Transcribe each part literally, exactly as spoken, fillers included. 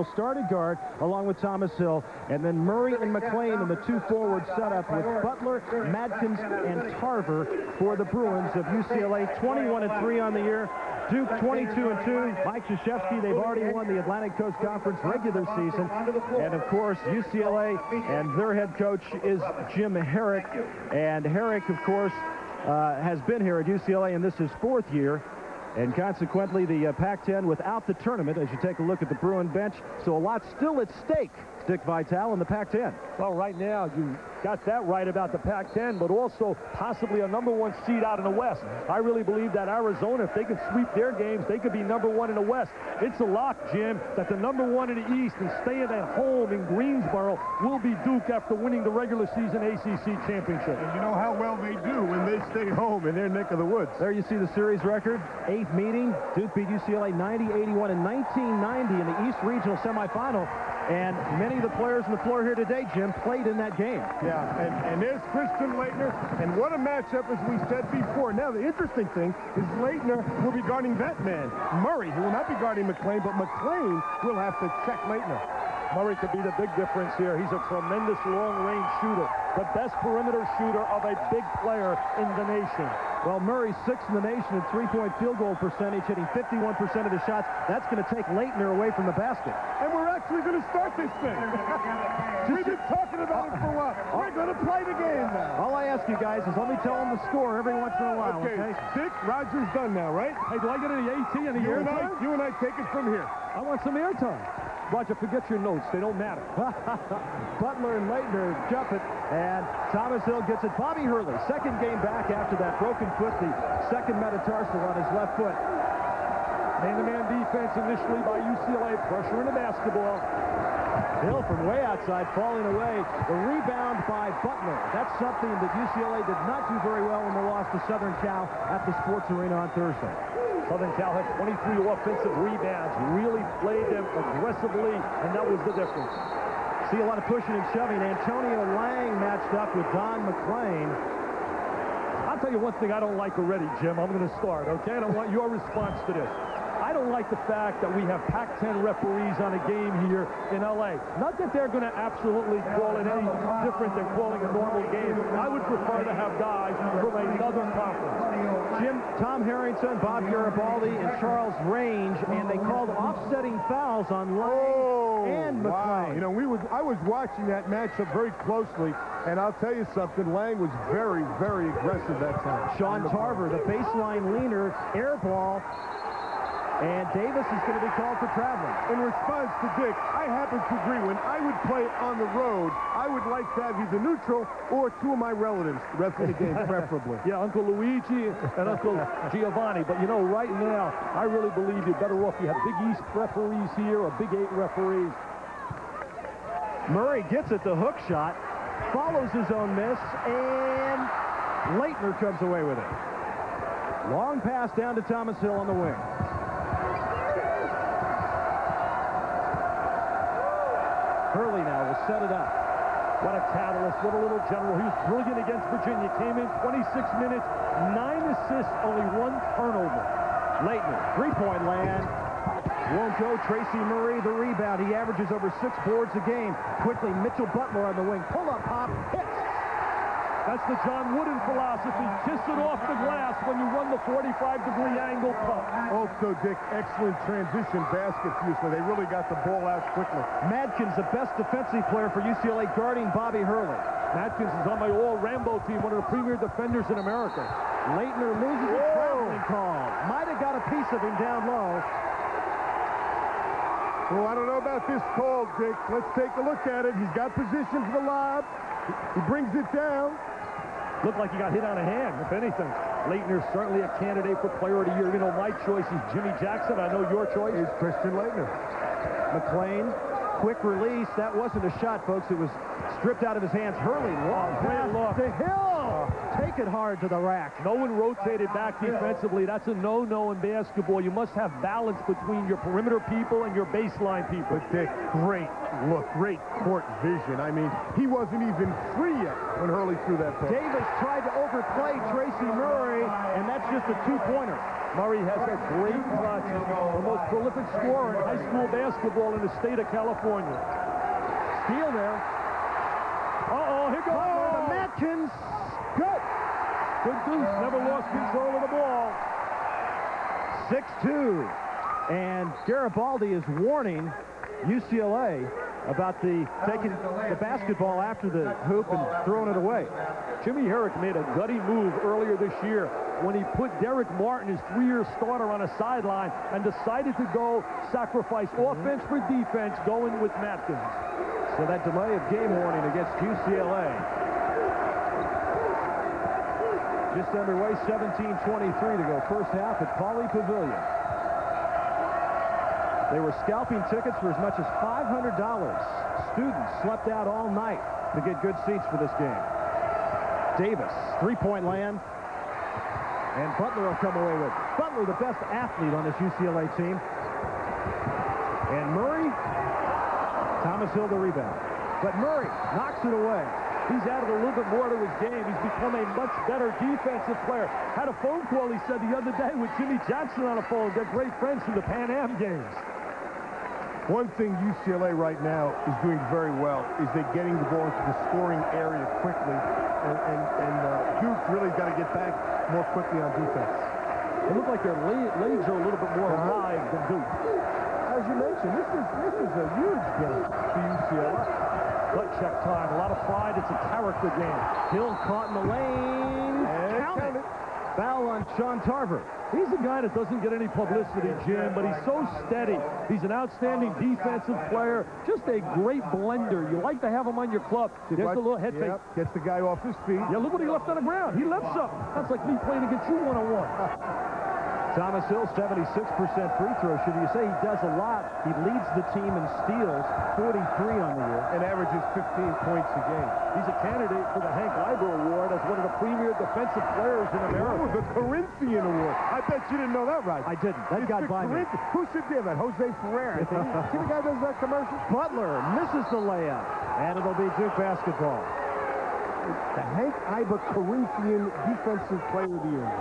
He'll start at guard along with Thomas Hill, and then Murray and McLean in the two forward setup with Butler, Madkins, and Tarver for the Bruins of U C L A. twenty-one and three on the year. Duke twenty-two and two. Mike Krzyzewski, they've already won the Atlantic Coast Conference regular season. And of course, U C L A and their head coach is Jim Herrick. And Herrick, of course, uh, has been here at U C L A, and this is his fourth year. And consequently, the uh, Pac ten without the tournament, as you take a look at the Bruin bench. So a lot still at stake, Dick Vitale, in the Pac ten. Well, right now, you got that right about the Pac ten, but also possibly a number one seed out in the West. I really believe that Arizona, if they can sweep their games, they could be number one in the West. It's a lock, Jim, that the number one in the East and staying at home in Greensboro will be Duke after winning the regular season A C C championship. And you know how well they do when they stay home in their neck of the woods. There you see the series record. Eighth meeting. Duke beat U C L A ninety eighty-one in nineteen ninety in the East Regional semifinal. And many of the players on the floor here today, Jim, played in that game. Yeah, and, and there's Christian Laettner, and what a matchup, as we said before. Now, the interesting thing is Laettner will be guarding that man, Murray. He will not be guarding McLean, but McLean will have to check Laettner. Murray could be the big difference here. He's a tremendous long-range shooter, the best perimeter shooter of a big player in the nation. Well, Murray's sixth in the nation in three-point field goal percentage, hitting fifty-one percent of the shots. That's going to take Laettner away from the basket. And we're actually going to start this thing. We've been talking about it for a while. We're going to play the game now. All I ask you guys is let me tell them the score every once in a while, okay? Okay, Dick, Roger's done now, right? Hey, do I get any AT in the You and airtime? I, you and I take it from here. I want some airtime. Roger, forget your notes. They don't matter. Butler and Laettner jump it, and Thomas Hill gets it. Bobby Hurley, second game back after that broken foot, the second metatarsal on his left foot. Man-to-man defense initially by U C L A, pressure in the basketball. Hill from way outside, falling away. The rebound by Butler. That's something that U C L A did not do very well when they lost to Southern Cal at the Sports Arena on Thursday. Southern Cal had twenty-three offensive rebounds, really played them aggressively, and that was the difference. See a lot of pushing and shoving. Antonio Lang matched up with Don McLean. I'll tell you one thing I don't like already, Jim. I'm going to start, okay? And I want your response to this. I don't like the fact that we have Pac ten referees on a game here in L A. Not that they're going to absolutely call it any different than calling a normal game. I would prefer to have guys from another conference. Jim, Tom Harrington, Bob Garibaldi, and Charles Range, and they called offsetting fouls on Lang oh, and McLean. Wow. You know, we was, I was watching that matchup very closely, and I'll tell you something, Lang was very, very aggressive that time. Sean Tarver, the baseline leaner, air ball. And Davis is going to be called for traveling. In response to Dick, I happen to agree. When I would play on the road, I would like to have either neutral or two of my relatives the rest of the game, preferably. Yeah, Uncle Luigi and Uncle Giovanni. But, you know, right now, I really believe you're better off. You have Big East referees here or Big Eight referees. Murray gets it, the hook shot, follows his own miss, and Laettner comes away with it. Long pass down to Thomas Hill on the wing. Hurley now will set it up. What a catalyst, what a little general. He was brilliant against Virginia. Came in twenty-six minutes, nine assists, only one turnover. Laettner, three-point land. Won't go. Tracy Murray, the rebound. He averages over six boards a game. Quickly, Mitchell Butler on the wing. Pull-up pop, hits. That's the John Wooden philosophy. Kiss it off the glass when you run the forty-five degree angle pump. Also, Dick, excellent transition baskets usually. They really got the ball out quickly. Madkins, the best defensive player for U C L A, guarding Bobby Hurley. Madkins is on my all-Rambo team, one of the premier defenders in America. Laettner loses a traveling call. Might have got a piece of him down low. Well, I don't know about this call, Dick. Let's take a look at it. He's got position for the lob. He brings it down. Looked like he got hit on a hand, if anything. Laettner's certainly a candidate for player of the year. You know, my choice is Jimmy Jackson. I know your choice is Christian Laettner. McLean, quick release. That wasn't a shot, folks. It was stripped out of his hands. Hurley, long oh, pass look. to Hill. take it hard to the rack. No one rotated back defensively. That's a no-no in basketball. You must have balance between your perimeter people and your baseline people. But Dick, great look, great court vision. I mean, he wasn't even free yet when Hurley threw that ball. Davis tried to overplay Tracy Murray, and that's just a two-pointer. Murray has a great touch, the most prolific scorer in high school basketball in the state of California. Steal there. Uh-oh, here goes Oh, the Matkins. Good. Good deuce. Never lost control of the ball. six two. And Garibaldi is warning U C L A about the taking the basketball after the hoop and throwing it away. Jimmy Herrick made a gutty move earlier this year when he put Derek Martin, his three-year starter, on a sideline and decided to go sacrifice offense for defense, going with Matkins. So that delay of game warning against U C L A. Just underway, seventeen twenty-three to go. First half at Pauley Pavilion. They were scalping tickets for as much as five hundred dollars. Students slept out all night to get good seats for this game. Davis, three-point land. And Butler will come away with it. Butler, the best athlete on this U C L A team. And Murray, Thomas Hill the rebound. But Murray knocks it away. He's added a little bit more to his game. He's become a much better defensive player. Had a phone call, he said, the other day with Jimmy Jackson on the phone. They're great friends from the Pan Am games. One thing U C L A right now is doing very well is they're getting the ball into the scoring area quickly. And, and, and uh, Duke really got to get back more quickly on defense. It looked like their legs are a little bit more Uh-huh. alive than Duke. As you mentioned, this is, this is a huge game for U C L A. Gut check time, a lot of pride. It's a character game. Hill caught in the lane. And Count count it. it. Foul on Sean Tarver. He's a guy that doesn't get any publicity, Jim, but he's so steady. He's an outstanding defensive player, just a great blender. You like to have him on your club. There's a little head fake. Yep, gets the guy off his feet. Yeah, look what he left on the ground. He left something. That's like me playing against you one-on-one. Thomas Hill, seventy-six percent free throw. Should you say he does a lot? He leads the team in steals, forty-three on the year. And averages fifteen points a game. He's a candidate for the Hank Iber Award as one of the premier defensive players in America. Oh, the Corinthian Award. I bet you didn't know that, right? I didn't. That It's got the by me. Corinthian. Who should give that? Jose Ferrer. I think. See the guy that does that commercial? Butler misses the layup, and it'll be Duke basketball. The Hank Iber Corinthian Defensive Player of the Year.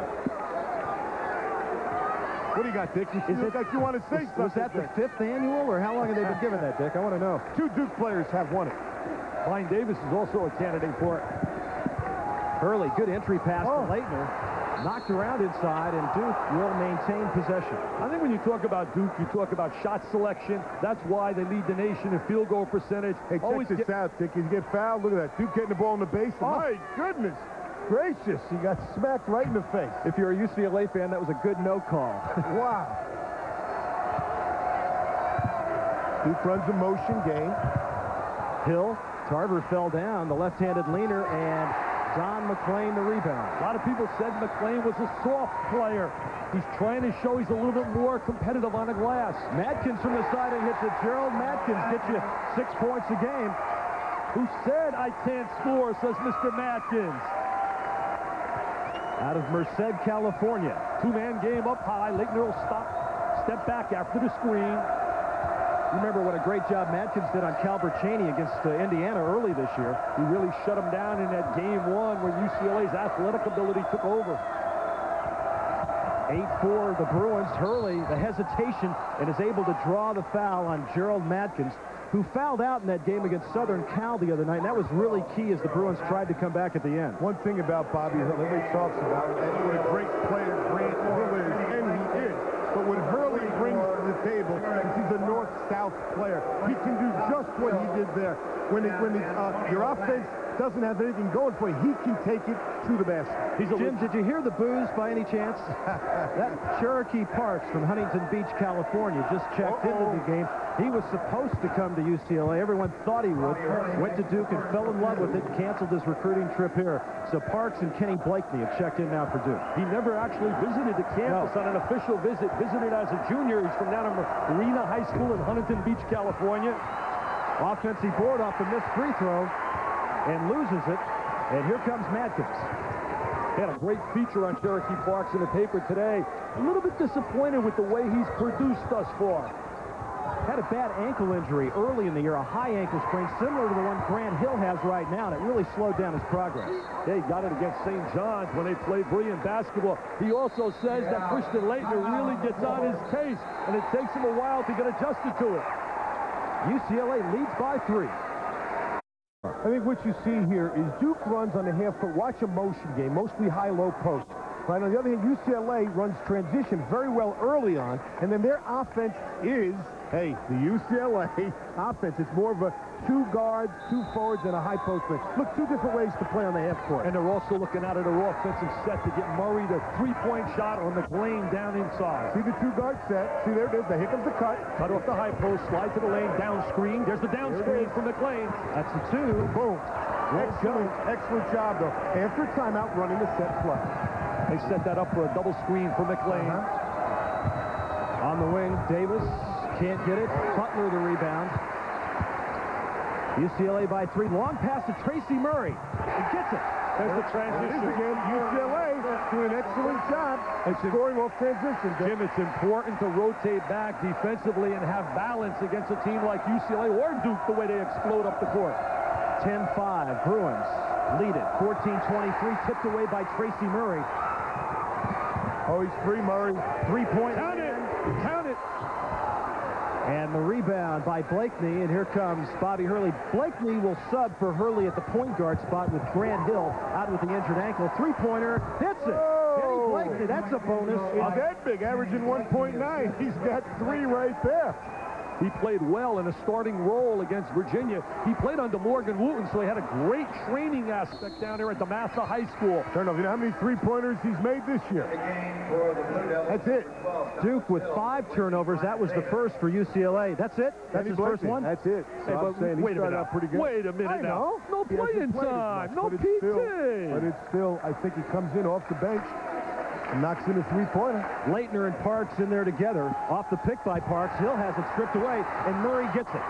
What do you got, Dick? You Is look it- like you want to say Was, something. was that the Dick. fifth annual, or how long have they been given that, Dick? I want to know. Two Duke players have won it. Ryan Davis is also a candidate for it. Hurley, good entry pass Oh. to Leitner. Knocked around inside, and Duke will maintain possession. I think when you talk about Duke, you talk about shot selection. That's why they lead the nation in field goal percentage. Hey, check Always this get- out, Dick. You get fouled. Look at that. Duke getting the ball in the base. Oh. My goodness gracious. He got smacked right in the face. If you're a U C L A fan, that was a good no call. Wow. Duke runs a motion game. Hill, Tarver fell down, the left-handed leaner, and Don McClain the rebound. A lot of people said McClain was a soft player. He's trying to show he's a little bit more competitive on the glass. Matkins from the side and hits it. Gerald Matkins gets you six points a game. Who said I can't score, says Mister Matkins. Out of Merced, California. Two-man game up high. Leitner will stop, step back after the screen. Remember what a great job Matkins did on Calbert Cheney against uh, Indiana early this year. He really shut him down in that game one where U C L A's athletic ability took over. eight four the Bruins. Hurley, the hesitation, and is able to draw the foul on Gerald Matkins, who fouled out in that game against Southern Cal the other night. And that was really key as the Bruins tried to come back at the end. One thing about Bobby Hill, everybody talks about it, and what a great player Grant Hill is, and he is. But what Hurley brings to the table is he's a north-south player. He can do just what he did there. When, it, when it, uh, your offense doesn't have anything going for you, he can take it to the basket. He's a Jim, did you hear the boos by any chance? That Cherokee Parks from Huntington Beach, California, just checked Uh-oh. into the game. He was supposed to come to U C L A. Everyone thought he would. Went to Duke and fell in love with it, canceled his recruiting trip here. So Parks and Kenny Blakeney have checked in now for Duke. He never actually visited the campus No. on an official visit. Visited as a junior. He's from down in Marina High School in Huntington Beach, California. Offensive board off the missed free throw and loses it. And here comes Matkins. He had a great feature on Cherokee Parks in the paper today. A little bit disappointed with the way he's produced thus far. Had a bad ankle injury early in the year, a high ankle sprain, similar to the one Grant Hill has right now, and it really slowed down his progress. Yeah, he got it against Saint John's when they played brilliant basketball. He also says that Christian Leitner really gets on his case, and it takes him a while to get adjusted to it. U C L A leads by three. I think what you see here is Duke runs on the half court. Watch a motion game, mostly high-low post. Right, on the other hand, U C L A runs transition very well early on, and then their offense is, hey, the U C L A offense. It's more of a two guards, two forwards, and a high post play. Look, two different ways to play on the half court. And they're also looking out at their offensive set to get Murray the three-point shot on McLean down inside. See the two-guard set. See, there it is. Here comes the cut. Cut off the high post, slide to the lane, down screen. There's the down screen from McLean. That's the two. Boom. Excellent, excellent job, though. After timeout, running the set play. They set that up for a double screen for McLean. Uh-huh. On the wing, Davis can't get it. Butler the rebound. U C L A by three. Long pass to Tracy Murray. He gets it. There's the transition. It is again. U C L A doing an excellent job at scoring off transition. Jim, it's important to rotate back defensively and have balance against a team like U C L A or Duke the way they explode up the court. ten five. Bruins lead it. fourteen twenty-three. Tipped away by Tracy Murray. Oh, he's free, Murray. Three-point. Count it. Count it. And the rebound by Blakeney, and here comes Bobby Hurley. Blakeney will sub for Hurley at the point guard spot with Grant Hill out with the injured ankle. Three-pointer, hits it. Kenny Blakeney, that's a bonus. It's that big, averaging one point nine. He's got three right there. He played well in a starting role against Virginia. He played under Morgan Wooten, so he had a great training aspect down there at the Massa High School. Turn off. You know how many three-pointers he's made this year? That's it. Duke with five turnovers. That was the first for U C L A. That's it? That's his first one? That's it. Hey, So but wait a minute. out pretty good. Wait a minute I now. know. No He hasn't playing played as time. much, No but P T. it's still- But it's still, I think he comes in off the bench and knocks in a three-pointer. Leitner and Parks in there together. Off the pick by Parks. Hill has it stripped away, and Murray gets it.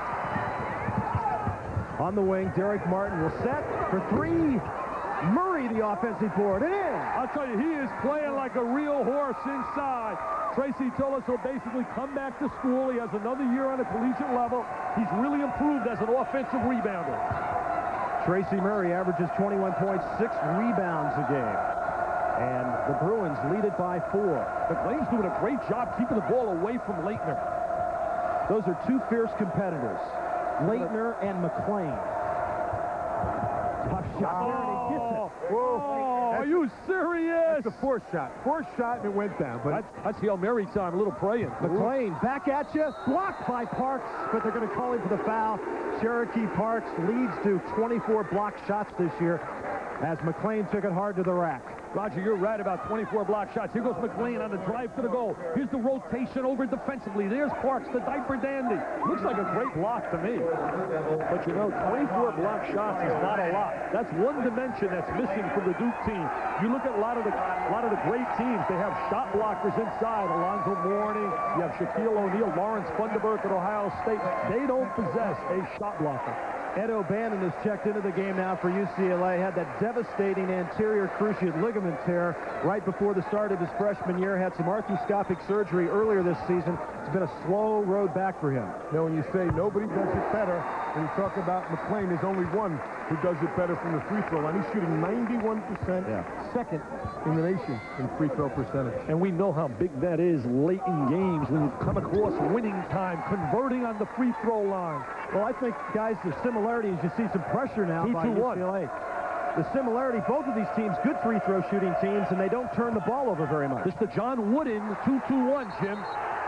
On the wing, Derek Martin will set for three. Murray, the offensive board, and in. I'll tell you, he is playing like a real horse inside. Tracy Tillis will basically come back to school. He has another year on a collegiate level. He's really improved as an offensive rebounder. Tracy Murray averages twenty-one points, six rebounds a game. And the Bruins lead it by four. McLean's doing a great job keeping the ball away from Leitner. Those are two fierce competitors, Leitner and McLean. Tough shot there, and he gets it. Whoa. Oh, are you serious? That's the fourth shot. Fourth shot, and it went down. But That's, that's Hail Mary time, a little praying. McLean back at you, blocked by Parks, but they're going to call him for the foul. Cherokee Parks leads to twenty-four blocked shots this year as McLean took it hard to the rack. Roger, you're right about twenty-four block shots. Here goes McLean on the drive to the goal. Here's the rotation over defensively. There's Parks, the diaper dandy. Looks like a great block to me. But you know, twenty-four block shots is not a lot. That's one dimension that's missing from the Duke team. You look at a lot of the a lot of the great teams. They have shot blockers inside. Alonzo Mourning. You have Shaquille O'Neal, Lawrence Funderburk at Ohio State. They don't possess a shot blocker. Ed O'Bannon has checked into the game now for U C L A. Had that devastating anterior cruciate ligament tear right before the start of his freshman year. Had some arthroscopic surgery earlier this season. It's been a slow road back for him. you know, when you say nobody does it better, when you talk about McLean, there's only one who does it better from the free throw line. He's shooting ninety-one percent, Yeah. second in the nation in free throw percentage. And we know how big that is late in games when you come across winning time, converting on the free throw line. Well, I think, guys, the similarity is you see some pressure now Two, by two, U C one. L A. The similarity, both of these teams, good free throw shooting teams, and they don't turn the ball over very much. This is the John Wooden two two one, Jim.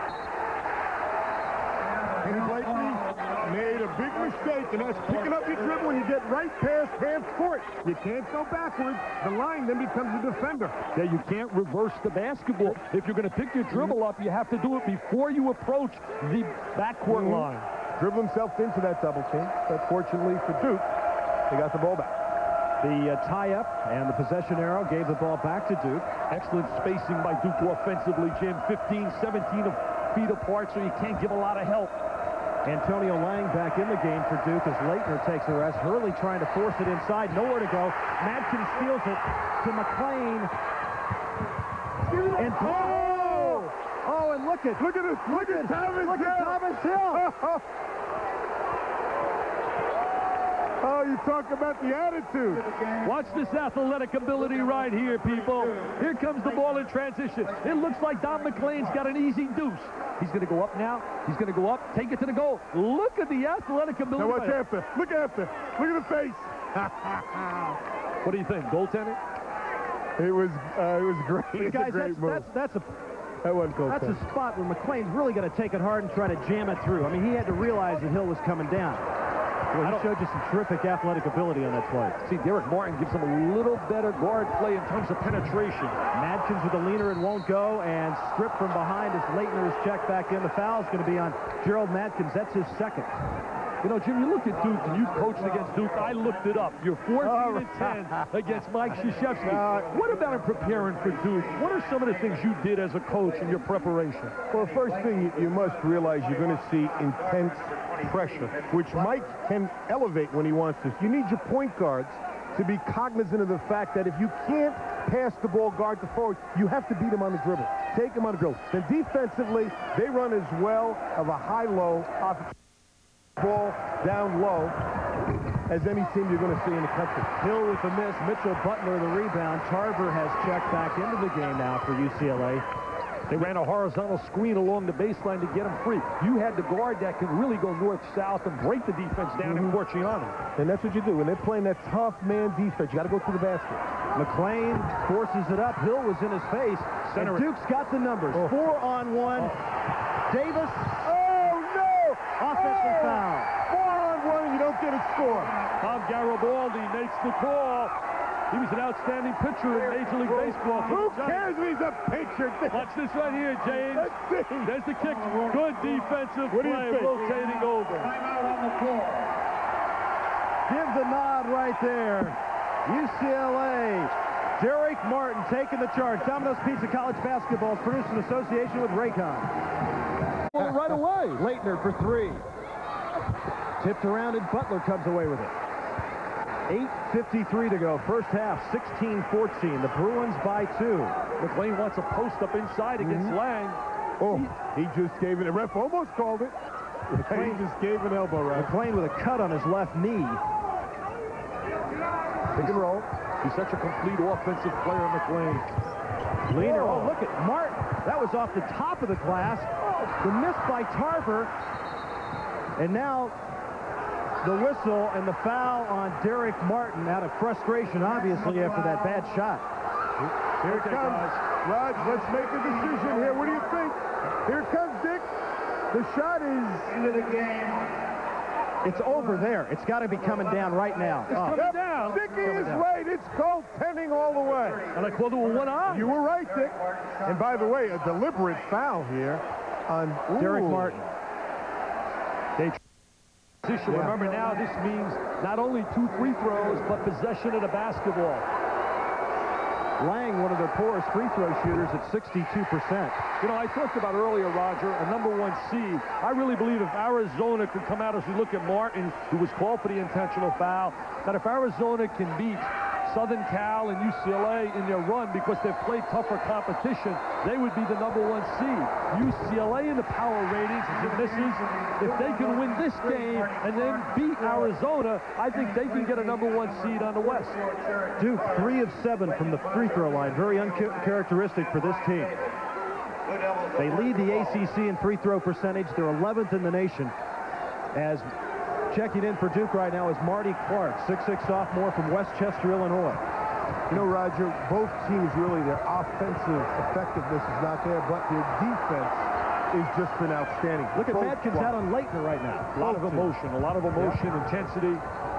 Kenny Blakeney made a big mistake, and that's picking up your dribble when you get right past half court. You can't go backwards. The line then becomes a defender. Yeah, you can't reverse the basketball. If you're going to pick your dribble up, you have to do it before you approach the backcourt Mhm. line. Dribble himself into that double team, but fortunately for Duke, they got the ball back. The uh, tie-up and the possession arrow gave the ball back to Duke. Excellent spacing by Duke offensively, Jim. fifteen, seventeen feet apart, so you can't give a lot of help. Antonio Lang back in the game for Duke as Leitner takes the rest. Hurley trying to force it inside. Nowhere to go. Madkin steals it to McClain. And oh! Oh, and look at look at this. Look, look at Thomas Look Hill. at Thomas Hill. Oh, you talk about the attitude. Watch this athletic ability right here, people. Here comes the ball in transition. It looks like Don McClain's got an easy deuce. He's going to go up now. He's going to go up, take it to the goal. Look at the athletic ability. Now watch after. Look after. Look at the face. What do you think, goaltending? It was, uh, it was great. It's Guys, a great that's, move. that's, that's a... That wasn't That's a spot where McClain's really going to take it hard and try to jam it through. I mean, he had to realize that Hill was coming down. Well, he showed you some terrific athletic ability on that play. See, Derek Martin gives him a little better guard play in terms of penetration. Madkins with a leaner and won't go, and stripped from behind as Leitner is checked back in. The foul is going to be on Gerald Madkins. That's his second. You know, Jim, you look at Duke, and you've coached against Duke. I looked it up. You're fourteen and ten against Mike Krzyzewski. Uh, what about in preparing for Duke? What are some of the things you did as a coach in your preparation? Well, first thing, you, you must realize you're going to see intense pressure, which Mike can elevate when he wants to. You need your point guards to be cognizant of the fact that if you can't pass the ball guard to forward, you have to beat him on the dribble. Take him on the dribble. Then defensively, they run as well of a high-low offensive ball down low as any team you're going to see in the country. Hill with the miss. Mitchell Butler the rebound. Tarver has checked back into the game now for U C L A. They ran a horizontal screen along the baseline to get him free. You had the guard that can really go north-south and break the defense down mm-hmm. in Forciano. And that's what you do. When they're playing that tough man defense, you got to go to the basket. McClain forces it up. Hill was in his face. Center. And Duke's got the numbers. Oh. Four on one. Oh. Davis. Oh, no! Offensive oh. foul. Four on one, and you don't get a score. Tom Garibaldi makes the call. He was an outstanding pitcher in Major League Baseball. Who cares if he's a pitcher? Watch this right here, James. There's the kick. Good defensive what do play, you think? rotating over. Timeout on the floor. Give the nod right there. U C L A. Derek Martin taking the charge. Domino's Pizza College Basketball is produced in association with Raycon. Right away. Leitner for three. Tipped around and Butler comes away with it. eight fifty-three to go. First half, sixteen fourteen. The Bruins by two. McClain wants a post-up inside against mm-hmm. Lang. Oh, he just gave it. The ref almost called it. McClain just gave an elbow right. McClain with a cut on his left knee. Pick and roll. He's such a complete offensive player, McClain. Leaner. Oh, look at Martin. That was off the top of the glass. The miss by Tarver. And now the whistle and the foul on Derek Martin out of frustration, obviously, after that bad shot. Here it comes. Raj, let's make a decision here. What do you think? Here it comes, Dick. The shot is into the game. It's over there. It's got to be coming down right now. It's coming yep. down. Dickie is down. Right. It's goaltending all the way. And I called it with one eye. You were right, Dick. And by the way, a deliberate foul here on ooh. Derek Martin. They position. Yeah. Remember now, this means not only two free throws, but possession of the basketball. Lang, one of their poorest free throw shooters at sixty-two percent. You know, I talked about earlier, Roger, a number one seed. I really believe if Arizona could come out as we look at Martin, who was called for the intentional foul, that if Arizona can beat Southern Cal and U C L A in their run because they've played tougher competition, they would be the number one seed. U C L A in the power ratings, as it misses, if they can win this game and then beat Arizona, I think they can get a number one seed on the West. Duke, three of seven from the free throw line. Very uncharacteristic for this team. They lead the A C C in free throw percentage. They're eleventh in the nation. As checking in for Duke right now is Marty Clark, six six sophomore from Westchester, Illinois. You know, Roger, both teams really, their offensive effectiveness is not there, but their defense has just been outstanding. Look at both Madkins out on Leitner right now. A lot of emotion, a lot of emotion, yeah. Intensity.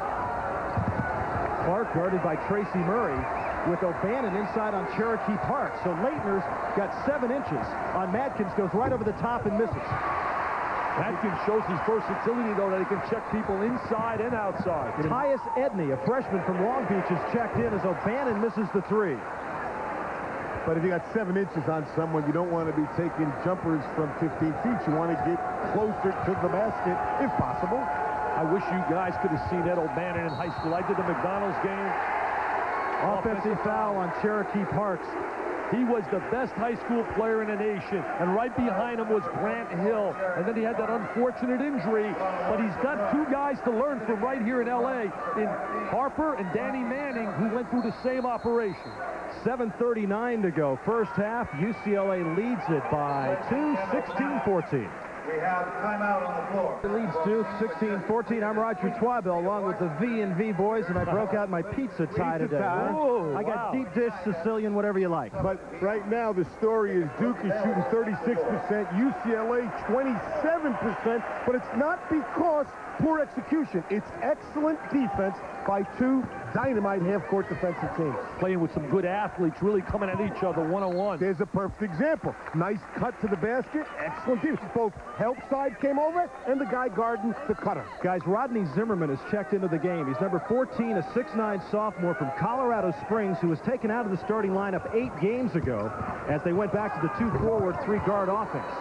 Clark guarded by Tracy Murray with O'Bannon inside on Cherokee Park. So Leitner's got seven inches on Madkins, goes right over the top and misses. Madkins shows his versatility, though, that he can check people inside and outside. Tyus Edney, a freshman from Long Beach, is checked in as O'Bannon misses the three. But if you got seven inches on someone, you don't want to be taking jumpers from fifteen feet. You want to get closer to the basket, if possible. I wish you guys could have seen Ed O'Bannon in high school. I did the McDonald's game. Offensive foul on Cherokee Parks. He was the best high school player in the nation, and right behind him was Grant Hill. And then he had that unfortunate injury, but he's got two guys to learn from right here in L A in Harper and Danny Manning, who went through the same operation. seven thirty-nine to go. First half, U C L A leads it by two, sixteen fourteen. We have timeout on the floor. It leads Duke sixteen fourteen. I'm Roger Twibell along with the V and V boys, and I broke out my pizza tie Pizza today. tie. Whoa, I got Wow. deep dish, Sicilian, whatever you like. But right now, the story is Duke is shooting thirty-six percent, U C L A twenty-seven percent, but it's not because poor execution. It's excellent defense by two dynamite half-court defensive teams. Playing with some good athletes, really coming at each other one-on-one. There's a perfect example. Nice cut to the basket, excellent defense. Both help side came over, and the guy guarding the cutter. Guys, Rodney Zimmerman has checked into the game. He's number fourteen, a six nine sophomore from Colorado Springs, who was taken out of the starting lineup eight games ago as they went back to the two-forward, three-guard offense.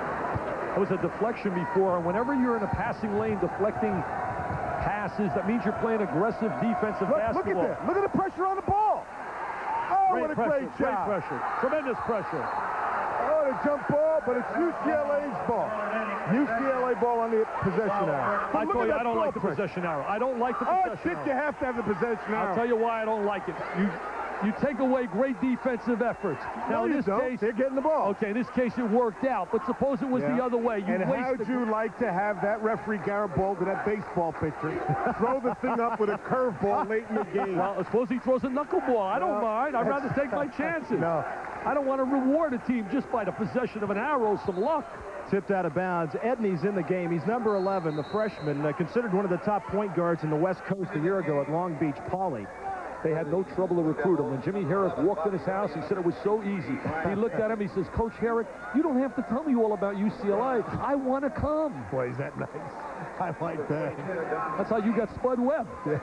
It was a deflection before, and whenever you're in a passing lane deflecting passes, that means you're playing aggressive defensive Look, basketball. look at that. Look at the pressure on the ball. Oh, Great what a pressure, great great job. pressure, tremendous pressure. Oh, the jump ball, but it's U C L A's ball. U C L A ball on the possession arrow. I Look tell at you, that I don't ball like the pressure. possession arrow. I don't like the Oh, possession shit, you arrow. have to have the possession arrow. I'll tell you why I don't like it. You you take away great defensive efforts. No, Now in you this don't. case, They're getting the ball. okay, in this case it worked out, but suppose it was Yeah. the other way. You And waste how'd the- you like to have that referee Garrett Ball to that baseball pitcher throw the thing up with a curveball late in the game? Well, suppose he throws a knuckleball. I don't No, mind. I'd rather that's- take my chances. No. I don't want to reward a team just by the possession of an arrow, some luck. Tipped out of bounds. Edney's in the game. He's number eleven, the freshman, uh, considered one of the top point guards in the West Coast a year ago at Long Beach Poly. They had no trouble to recruit him. When Jimmy Herrick walked in his house, he said it was so easy. He looked at him, he says, Coach Herrick, you don't have to tell me all about U C L A. I want to come. Boy, is that nice. I like that. That's how you got Spud Webb.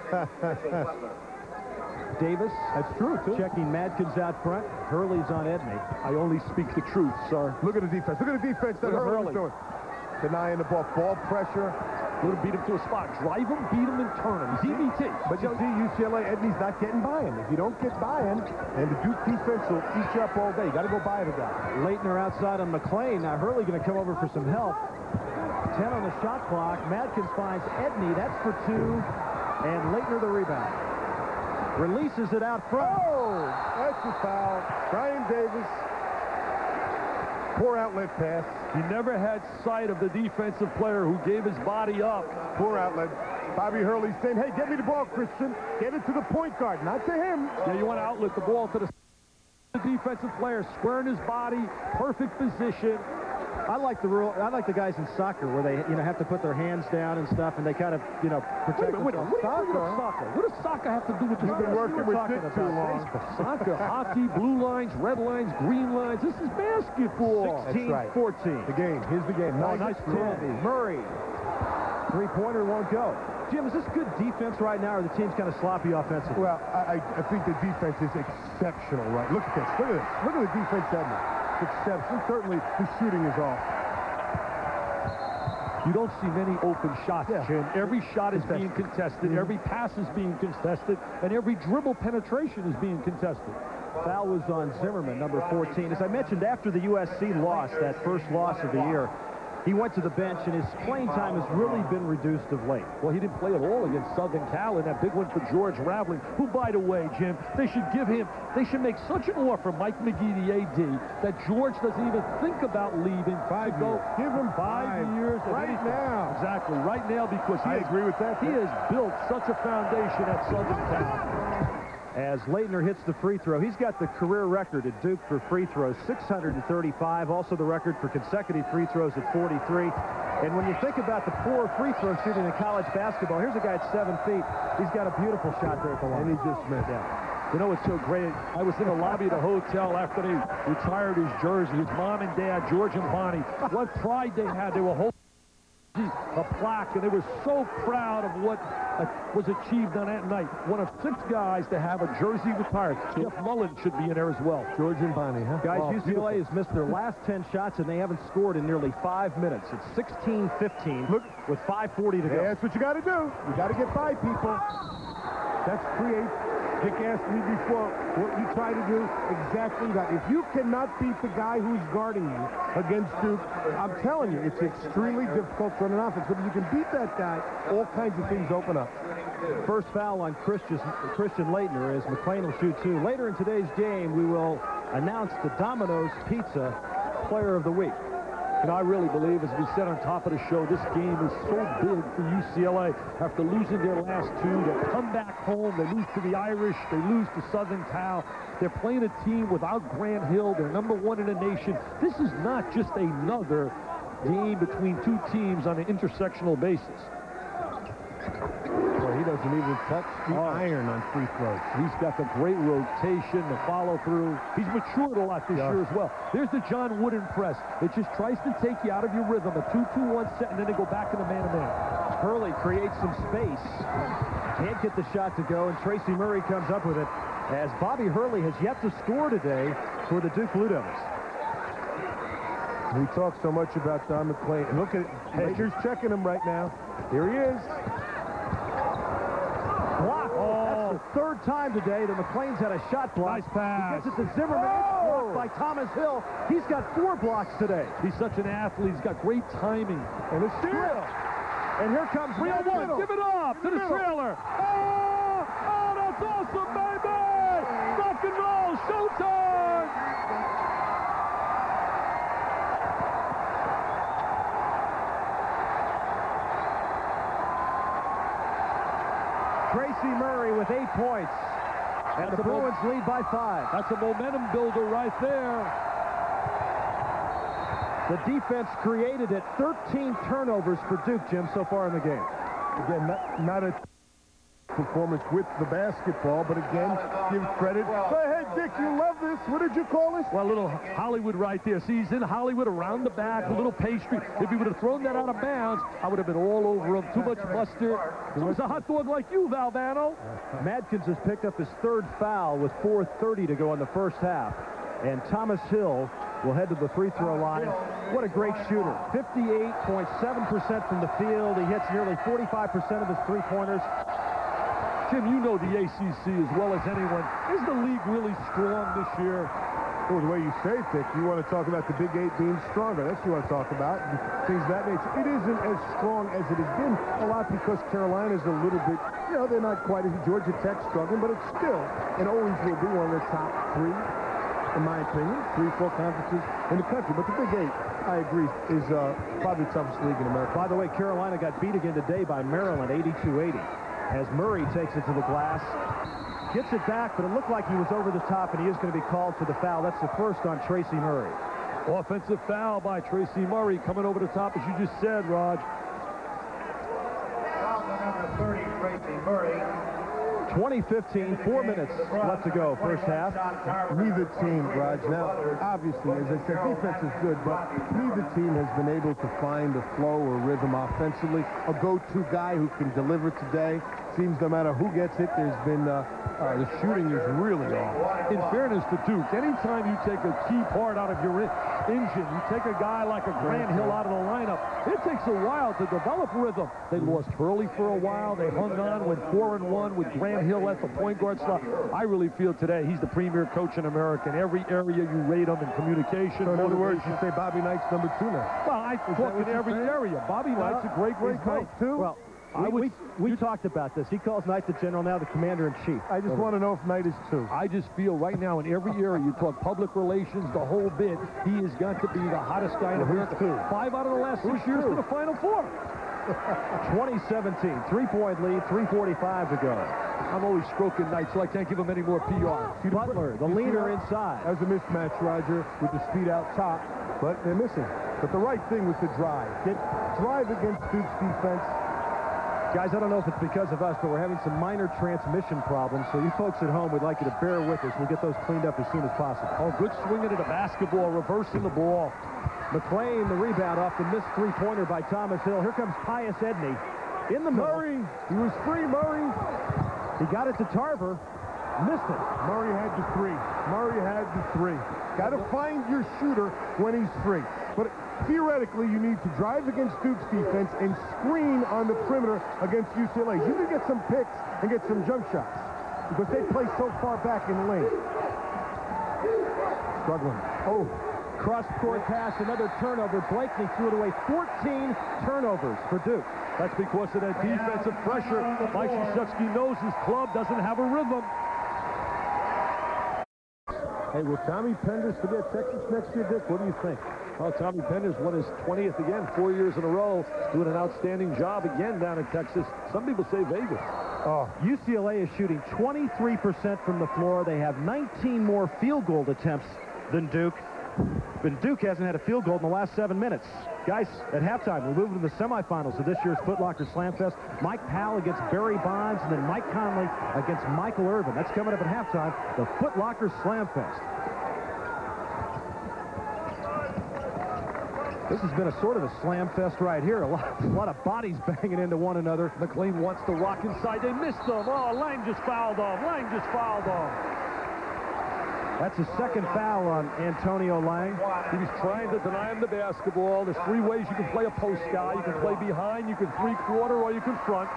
Davis, That's true, too. checking Madkins out front. Hurley's on Edney. I only speak the truth, sir. Look at the defense. Look at the defense that Look at Hurley's Hurley. doing. Denying the ball. Ball pressure. Would have beat him to a spot. Drive him, beat him, and turn him. He's E B T. But you see, U C L A, Edney's not getting by him. If you don't get by him, and the Duke defense will eat you up all day. You got to go by the guy. Leitner outside on McClain. Now Hurley going to come over for some help. ten on the shot clock. Madkins finds Edney. That's for two. And Leitner the rebound. Releases it out front. Oh, that's a foul. Brian Davis. Poor outlet pass. He never had sight of the defensive player who gave his body up. Poor outlet. Bobby Hurley saying, hey, get me the ball, Christian. Get it to the point guard, not to him. Yeah, you want to outlet the ball to the defensive player, squaring his body, perfect position. I like the rule. I like the guys in soccer where they, you know, have to put their hands down and stuff, and they kind of, you know, protect Wait a minute, wait a themselves. minute. What are you bringing up soccer? What does soccer have to do with this? You've been working We're with talking Dick about too long. baseball. Soccer, hockey, blue lines, red lines, green lines. This is basketball. sixteen fourteen. The game. Here's the game. Oh, Nice nice throw. ten. Murray. Three-pointer won't go. Jim, is this good defense right now, or the team's kind of sloppy offensively? Well, I, I think the defense is exceptional, right? Look at this. Look at this. Look at the defense, Edmund. It's exceptional. Certainly, the shooting is off. You don't see many open shots, Yeah. Jim. Every shot is Contested. being contested. Mhm. Every pass is being contested. And every dribble penetration is being contested. Foul was on Zimmerman, number fourteen. As I mentioned, after the U S C loss, that first loss of the year, he went to the bench, and his playing time has really been reduced of late. Well, he didn't play at all against Southern Cal in that big one for George Raveling, who, by the way, Jim, they should give him, they should make such an offer, Mike McGee, the A D, that George doesn't even think about leaving. Five to go years. Give him five, five. years. of Right anything. now. Exactly, right now, because he I has, agree with that. he has built such a foundation at Southern Cal. As Leitner hits the free throw, he's got the career record at Duke for free throws, six hundred thirty-five, also the record for consecutive free throws at forty-three. And when you think about the poor free throw shooting in college basketball, here's a guy at seven feet. He's got a beautiful shot there at the line. And he just missed. Yeah. You know, it's so great. I was in the lobby of the hotel after they retired his jersey. His mom and dad, George and Bonnie, what pride they had. They were holding a plaque, and they were so proud of what uh, was achieved on that night. One of six guys to have a jersey retired. Jeff Mullen should be in there as well. George and Bonnie, huh? Guys, Oh, U C L A has missed their last ten shots, and they haven't scored in nearly five minutes. It's sixteen fifteen Look, with five forty to go. that's what you got to do. You got to get by people. That's create. Dick asked me before what you try to do, exactly that. If you cannot beat the guy who's guarding you against Duke, I'm telling you, it's extremely difficult to run an offense. But if you can beat that guy, all kinds of things open up. First foul on Christian, Christian Leitner as McClain will shoot two. Later in today's game, we will announce the Domino's Pizza Player of the Week. And I really believe, as we said on top of the show, this game is so big for U C L A. After losing their last two, they come back home. They lose to the Irish. They lose to Southern Cal. They're playing a team without Grant Hill. They're number one in the nation. This is not just another game between two teams on an intersectional basis. Well, he doesn't even touch the Oh. iron on free throws. He's got the great rotation, the follow-through. He's matured a lot this Yeah. year as well. There's the John Wooden press. It just tries to take you out of your rhythm, a two two one set, and then they go back in the man-to-man. Hurley creates some space. Can't get the shot to go, and Tracy Murray comes up with it as Bobby Hurley has yet to score today for the Duke Blue Devils. We talk so much about Don McClain. Look at it. Leitner's checking him right now. Here he is. Block. Oh. That's the third time today that McClain's had a shot block. Nice pass. He gets it to Zimmerman. It's blocked by Thomas Hill. He's got four blocks today. He's such an athlete. He's got great timing. And a steal. And here comes three oh one. middle. Give it up In to the the middle. trailer. Oh, oh, that's awesome, baby. Rock and roll. Showtime. Tracy Murray with eight points. And That's the a mo- Bruins lead by five. That's a momentum builder right there. The defense created it. thirteen turnovers for Duke, Jim, so far in the game. Again, not, not a performance with the basketball, but again, give credit. Go ahead, Dick, you love this. What did you call this? Well, a little Hollywood right there. See, he's in Hollywood around the back, a little pastry. If he would have thrown that out of bounds, I would have been all over him. Too much mustard. It was a hot dog like you, Valvano. Madkins has picked up his third foul with four thirty to go in the first half. And Thomas Hill will head to the free throw line. What a great shooter. fifty-eight point seven percent from the field. He hits nearly forty-five percent of his three-pointers. Jim, you know the A C C as well as anyone. Is the league really strong this year? Well, the way you say it, Dick, you want to talk about the Big Eight being stronger. That's what you want to talk about. Things of that nature. It isn't as strong as it has been, a lot because Carolina's a little bit, you know, they're not quite as Georgia Tech struggling, but it's still, and always will be one of the top three, in my opinion, three, four conferences in the country. But the Big Eight, I agree, is uh, probably the toughest league in America. By the way, Carolina got beat again today by Maryland, eighty-two eighty. As Murray takes it to the glass, gets it back, but it looked like he was over the top, and he is going to be called for the foul. That's the first on Tracy Murray. Offensive foul by Tracy Murray coming over the top, as you just said, Raj. Foul to number thirty, Tracy Murray. twenty fifteen, four minutes left to go, first half. Neither team, Raj. Now, obviously, as I said, defense is good, but neither team has been able to find a flow or rhythm offensively. A go-to guy who can deliver today. Seems no matter who gets it, there's been uh, uh, the shooting is really off. In fairness to Duke, anytime you take a key part out of your engine, you take a guy like a Grant Hill out of the lineup, it takes a while to develop rhythm. They lost Hurley for a while. They hung on, went four and one with Grant Hill at the point guard slot. I really feel today he's the premier coach in America. In every area you rate him in communication. So in other words, motivation. you say Bobby Knight's number two now. Well, I talk in every area. Bobby Knight's a great, great coach. Too. Well, I we, would- we, we talked about this. He calls Knight the general, now the commander-in-chief. I just want to know if Knight is two. I just feel right now in every area, you talk public relations, the whole bit, he has got to be the hottest guy in Well, who's America. two? Five out of the last six Who's years two? to the Final Four. twenty seventeen, three-point lead, three forty-five to go. I'm always stroking Knight, so I can't give him any more P R. Butler, the leader inside. That was a mismatch, Roger, with the speed out top, but they're missing. But the right thing was to drive. Get drive against Duke's defense. Guys, I don't know if it's because of us, but we're having some minor transmission problems, so you folks at home, we'd like you to bear with us. We'll get those cleaned up as soon as possible. Oh, good swinging at the basketball, reversing the ball. McClain, the rebound off the missed three-pointer by Thomas Hill. Here comes Tyus Edney in the middle. Murray, he was free, Murray. He got it to Tarver. Missed it. Murray had the three. Murray had the three. Got to find your shooter when he's free. But theoretically, you need to drive against Duke's defense and screen on the perimeter against U C L A. You can get some picks and get some jump shots because they play so far back in the lane. Struggling. Oh, cross-court pass, another turnover. Blakeney threw it away. fourteen turnovers for Duke. That's because of that defensive pressure. Mike Krzyzewski knows his club doesn't have a rhythm. hey, will Tommy Penders forget Texas next year, Dick? What do you think? Well, Tommy Penders won his twentieth again, four years in a row, doing an outstanding job again down in Texas. Some people say Vegas. Oh, U C L A is shooting twenty-three percent from the floor. They have nineteen more field goal attempts than Duke. But Duke hasn't had a field goal in the last seven minutes. Guys, at halftime, we move to the semifinals of this year's Foot Locker Slam Fest. Mike Powell against Barry Bonds, and then Mike Conley against Michael Irvin. That's coming up at halftime, the Foot Locker Slam Fest. This has been a sort of a slam fest right here. A lot, a lot of bodies banging into one another. McClain wants to rock inside. They missed them. Oh, Lang just fouled off. Lang just fouled off. That's a second foul on Antonio Lang. He was trying to deny him the basketball. There's three ways you can play a post guy. You can play behind, you can three-quarter, or you can front.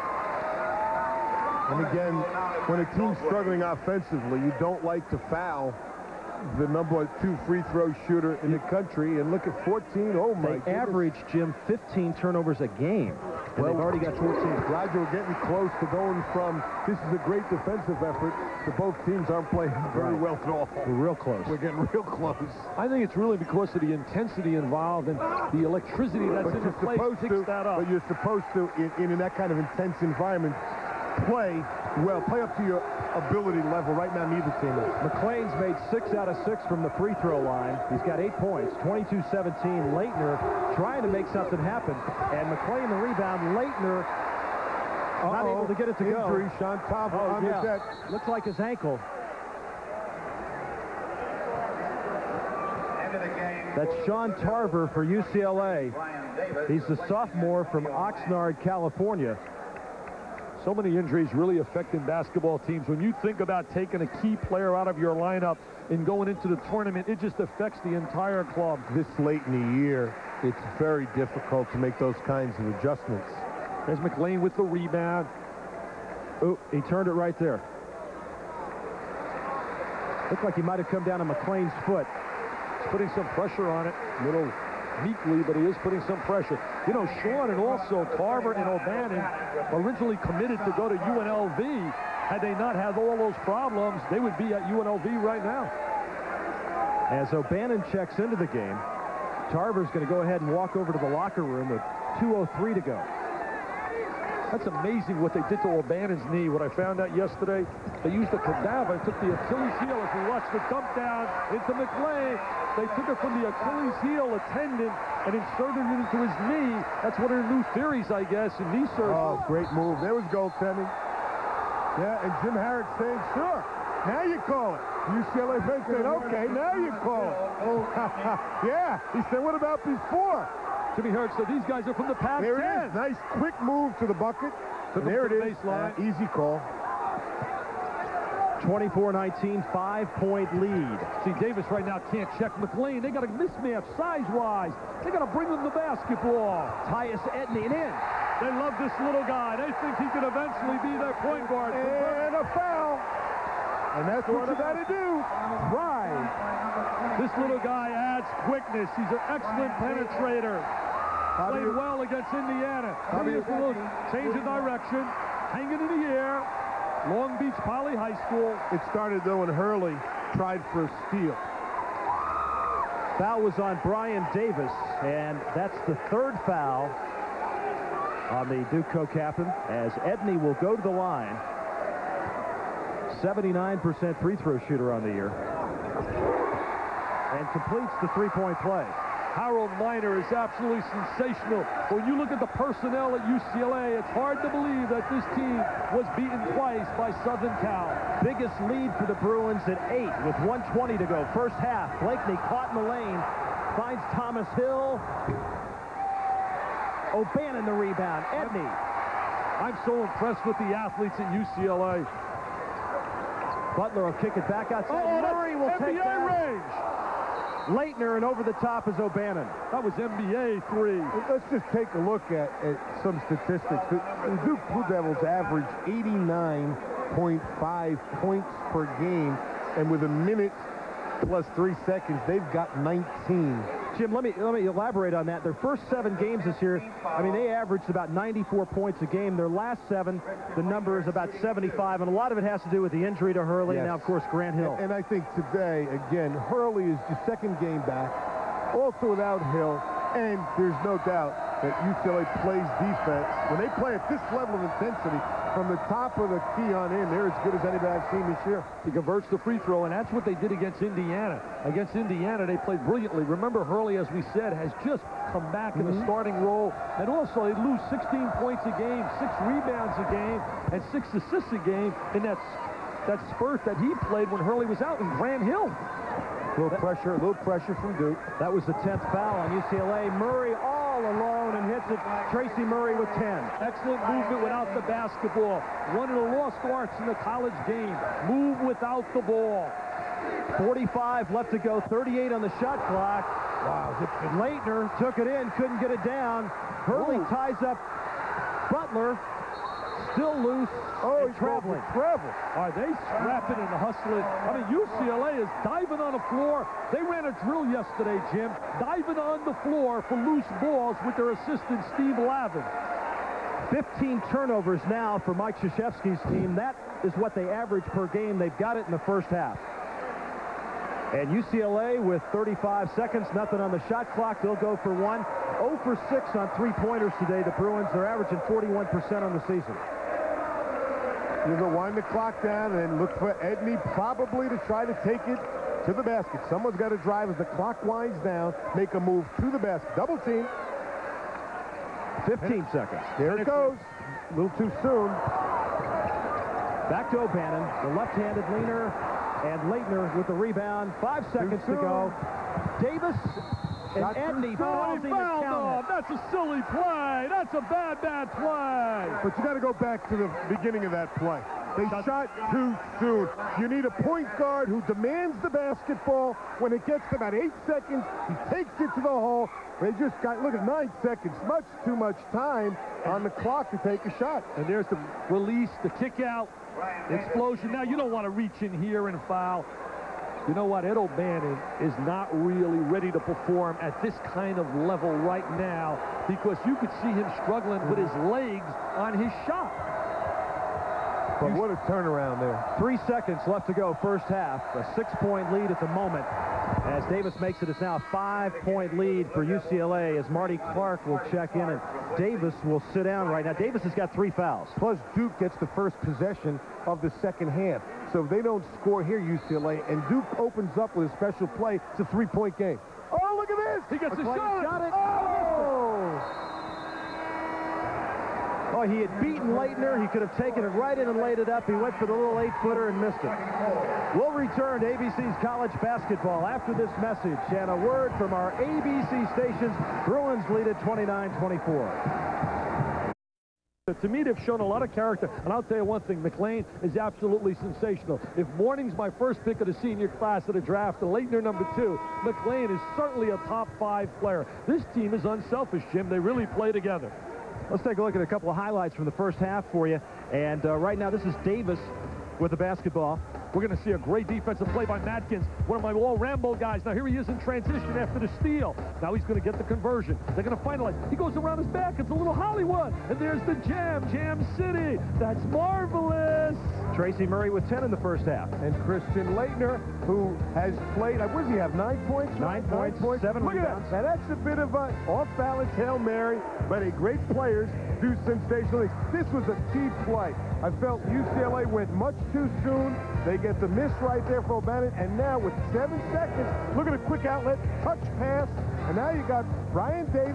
And again, when a team's struggling offensively, you don't like to foul the number two free throw shooter in the country. And look at fourteen. Oh, my They average, Jim, fifteen turnovers a game. And well, they've already got fourteen. Roger, we're getting close to going from this is a great defensive effort to both teams aren't playing very right. well at all. We're real close. We're getting real close. I think it's really because of the intensity involved and the electricity that's but in the play picks that up. But you're supposed to, in, in that kind of intense environment, play well, play up to your ability level. Right now, neither team is. McClain's made six out of six from the free throw line. He's got eight points, twenty-two seventeen. Leitner trying to make something happen. And McClain the rebound. Leitner uh-oh, not able to get it to injury. go. Sean Tava oh, on yeah. the set. Looks like his ankle. That's Sean Tarver for U C L A. He's the sophomore from Oxnard, California. So many injuries really affecting basketball teams. When you think about taking a key player out of your lineup and going into the tournament, it just affects the entire club. This late in the year, it's very difficult to make those kinds of adjustments. There's McClain with the rebound. Oh, he turned it right there. Looked like he might have come down on McClain's foot. He's putting some pressure on it. Little meekly, but he is putting some pressure. You know, Sean and also Tarver and O'Bannon originally committed to go to U N L V. Had they not had all those problems, they would be at U N L V right now. As O'Bannon checks into the game, Tarver's going to go ahead and walk over to the locker room with two oh three to go. That's amazing what they did to O'Bannon's knee. What I found out yesterday, they used a cadaver and took the Achilles heel. If you watch the dump down into McClain, they took it from the Achilles heel, a tendon, and inserted it into his knee. That's one of their new theories, I guess, in knee surgery. Oh, great move. There was goaltending. Yeah, and Jim Harris saying, sure, now you call it. U C L A bench said, okay, now you call it. Yeah, he said, what about before? Jimmy Hertz, so these guys are from the Pac ten. There it is. Nice quick move to the bucket. To the, there to it the is. Baseline. Uh, easy call. twenty-four nineteen, five-point lead. See, Davis right now can't check McClain. They got a mismatch size-wise. They got to bring him the basketball. Tyus Edney and in. They love this little guy. They think he could eventually be their point guard. And a foul. And that's what you got to do. Right. This little guy adds quickness. He's an excellent penetrator. Played well against Indiana. Here's a little change of direction. Hanging in the air. Long Beach Poly High School. It started, though, when Hurley tried for a steal. Foul was on Brian Davis, and that's the third foul on the Duke co-captain, as Edney will go to the line. seventy-nine percent free throw shooter on the year. And completes the three-point play. Harold Miner is absolutely sensational. When you look at the personnel at U C L A, it's hard to believe that this team was beaten twice by Southern Cal. Biggest lead for the Bruins at eight with one twenty to go. First half, Blakeney caught in the lane. finds Thomas Hill. O'Bannon the rebound. Edney. I'm so impressed with the athletes at U C L A. Butler will kick it back outside. Oh, Murray will N B A take that. range. Leitner, and over the top is O'Bannon. That was N B A three. Let's just take a look at, at some statistics. The, the Duke Blue Devils average eighty-nine point five points per game, and with a minute plus three seconds, they've got nineteen. Jim, let me let me elaborate on that. Their first seven games this year, I mean, they averaged about ninety-four points a game. Their last seven, the number is about seventy-five, and a lot of it has to do with the injury to Hurley, Yes. and now, of course, Grant Hill. And, and I think today, again, Hurley is the second game back, also without Hill, and there's no doubt that U C L A plays defense. When they play at this level of intensity, from the top of the key on in, they're as good as anybody I've seen this year. He converts the free throw, and that's what they did against Indiana. Against Indiana, they played brilliantly. Remember, Hurley, as we said, has just come back in Mm-hmm. the starting role. And also, they lose sixteen points a game, six rebounds a game, and six assists a game in that, that spurt that he played when Hurley was out, and Grant Hill. A little pressure, a little pressure from Duke. That was the tenth foul on U C L A. Murray all alone and hits it. Tracy Murray with ten. Excellent movement without the basketball. One of the lost arts in the college game. Move without the ball. forty-five left to go, thirty-eight on the shot clock. Wow. Leitner took it in, couldn't get it down. Hurley Whoa. ties up Butler. Still loose. Oh, and he's traveling. Travel. Are they scrapping and hustling? I mean, U C L A is diving on the floor. They ran a drill yesterday, Jim, diving on the floor for loose balls with their assistant, Steve Lavin. fifteen turnovers now for Mike Krzyzewski's team. That is what they average per game. They've got it in the first half. And U C L A with thirty-five seconds, nothing on the shot clock. They'll go for one. oh for six on three-pointers today. The Bruins, they're averaging forty-one percent on the season. You're going to wind the clock down and look for Edney probably to try to take it to the basket. Someone's got to drive as the clock winds down, make a move to the basket. Double team. fifteen seconds. There it goes. A little too soon. Back to O'Bannon, the left-handed leaner, and Leitner with the rebound. Five seconds to go. Davis and Shot Edney too soon. pausing to Fouled count him. That's a silly play. That's a bad, bad play. But you got to go back to the beginning of that play. They Shot- shot too soon. You need a point guard who demands the basketball. When it gets to about eight seconds, he takes it to the hole. They just got, look at nine seconds. Much too much time on the clock to take a shot. And there's the release, the kick out, the explosion. Now, you don't want to reach in here and foul. You know what? Ed O'Bannon is not really ready to perform at this kind of level right now because you could see him struggling with his legs on his shot. But what a turnaround there. Three seconds left to go, first half. A six-point lead at the moment. As Davis makes it, it's now a five-point lead for U C L A as Marty Clark will check in, and Davis will sit down right now. Davis has got three fouls. Plus, Duke gets the first possession of the second half. So if they don't score here, U C L A, and Duke opens up with a special play, it's a three-point game. Oh, look at this! He gets a McClain shot. Got it. Oh! Oh, he had beaten Leitner. He could have taken it right in and laid it up. He went for the little eight-footer and missed it. We'll return to A B C's college basketball after this message and a word from our A B C stations. Bruins lead at twenty-nine twenty-four. To me, they've shown a lot of character, and I'll tell you one thing, McClain is absolutely sensational. If Morning's my first pick of the senior class of the draft, and Leitner number two, McClain is certainly a top five player. This team is unselfish, Jim. They really play together. Let's take a look at a couple of highlights from the first half for you. And uh, right now, this is Davis with the basketball. We're going to see a great defensive play by Matkins, one of my all-Rambo guys. Now, here he is in transition after the steal. Now he's going to get the conversion. They're going to finalize. He goes around his back. It's a little Hollywood. And there's the jam, Jam City. That's marvelous. Tracy Murray with ten in the first half. And Christian Leitner, who has played, what does he have, nine points? Nine points, seven Look rebounds. at that. Now, that's a bit of an off-balance Hail Mary, but a great players do sensational things. This was a key play. I felt U C L A went much too soon. They get the miss right there for O'Bannon, and now with seven seconds, look at a quick outlet, touch pass, and now you got Brian Davis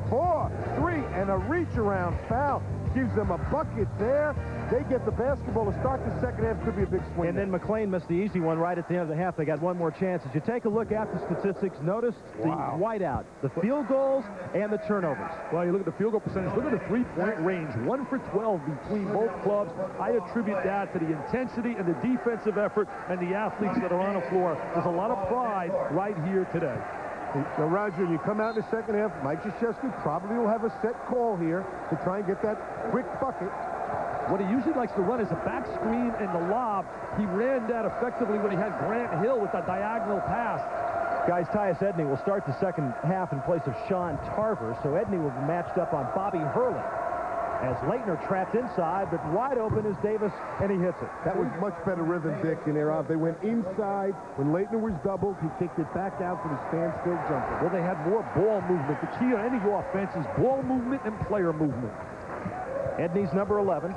four, three, and a reach around foul. Gives them a bucket there. They get the basketball to start the second half. Could be a big swing. And then McLean missed the easy one right at the end of the half. They got one more chance. As you take a look at the statistics, notice Wow. the whiteout, the field goals, and the turnovers. Well, you look at the field goal percentage. Look at the three-point range. One for twelve between both clubs. I attribute that to the intensity and the defensive effort and the athletes that are on the floor. There's a lot of pride right here today. So, Roger, you come out in the second half, Mike Krzyzewski probably will have a set call here to try and get that quick bucket. What he usually likes to run is a back screen and the lob. He ran that effectively when he had Grant Hill with a diagonal pass. Guys, Tyus Edney will start the second half in place of Sean Tarver, so Edney will be matched up on Bobby Hurley. As Leitner trapped inside, but wide open is Davis, and he hits it. That was much better rhythm, Dick, in their off. They went inside. When Leitner was doubled, he kicked it back out for the standstill jumper. Well, they had more ball movement. The key on any offense is ball movement and player movement. Edney's number eleven.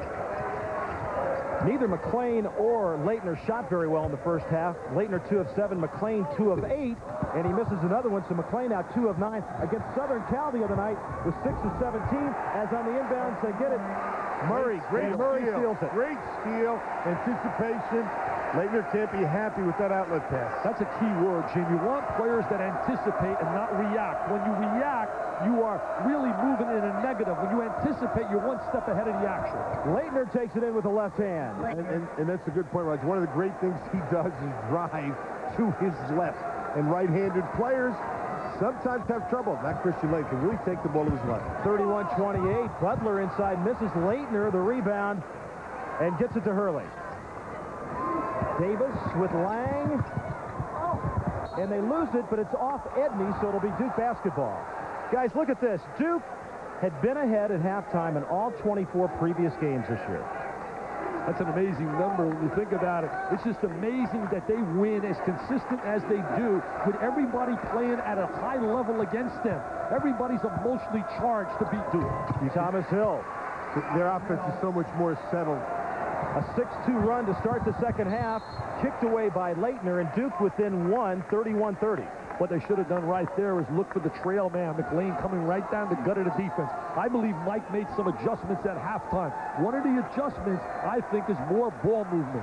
Neither McLean or Leitner shot very well in the first half. Leitner two of seven, McLean two of eight, and he misses another one, so McLean out two of nine. Against Southern Cal the other night was six of seventeen. As on the inbounds, they get it. Murray, great Murray steal. steals it. Great steal, anticipation. Leitner can't be happy with that outlet pass. That's a key word, Jim. You want players that anticipate and not react. When you react, you are really moving in a negative. When you anticipate, you're one step ahead of the action. Leitner takes it in with the left hand. And, and, and that's a good point, Roger. One of the great things he does is drive to his left. And right-handed players sometimes have trouble. Not Christian Lake can really take the ball to his left. thirty-one twenty-eight. Butler inside misses Leitner, the rebound, and gets it to Hurley. Davis with Lang. And they lose it, but it's off Edney, so it'll be Duke basketball. Guys, look at this. Duke had been ahead at halftime in all twenty-four previous games this year. That's an amazing number when you think about it. It's just amazing that they win as consistent as they do with everybody playing at a high level against them. Everybody's emotionally charged to beat Duke. Thomas Hill. Their offense is so much more settled. A six two run to start the second half, kicked away by Leitner, and Duke within one, thirty-one thirty. What they should have done right there is look for the trail man, McLean, coming right down the gut of the defense. I believe Mike made some adjustments at halftime. One of the adjustments, I think, is more ball movement.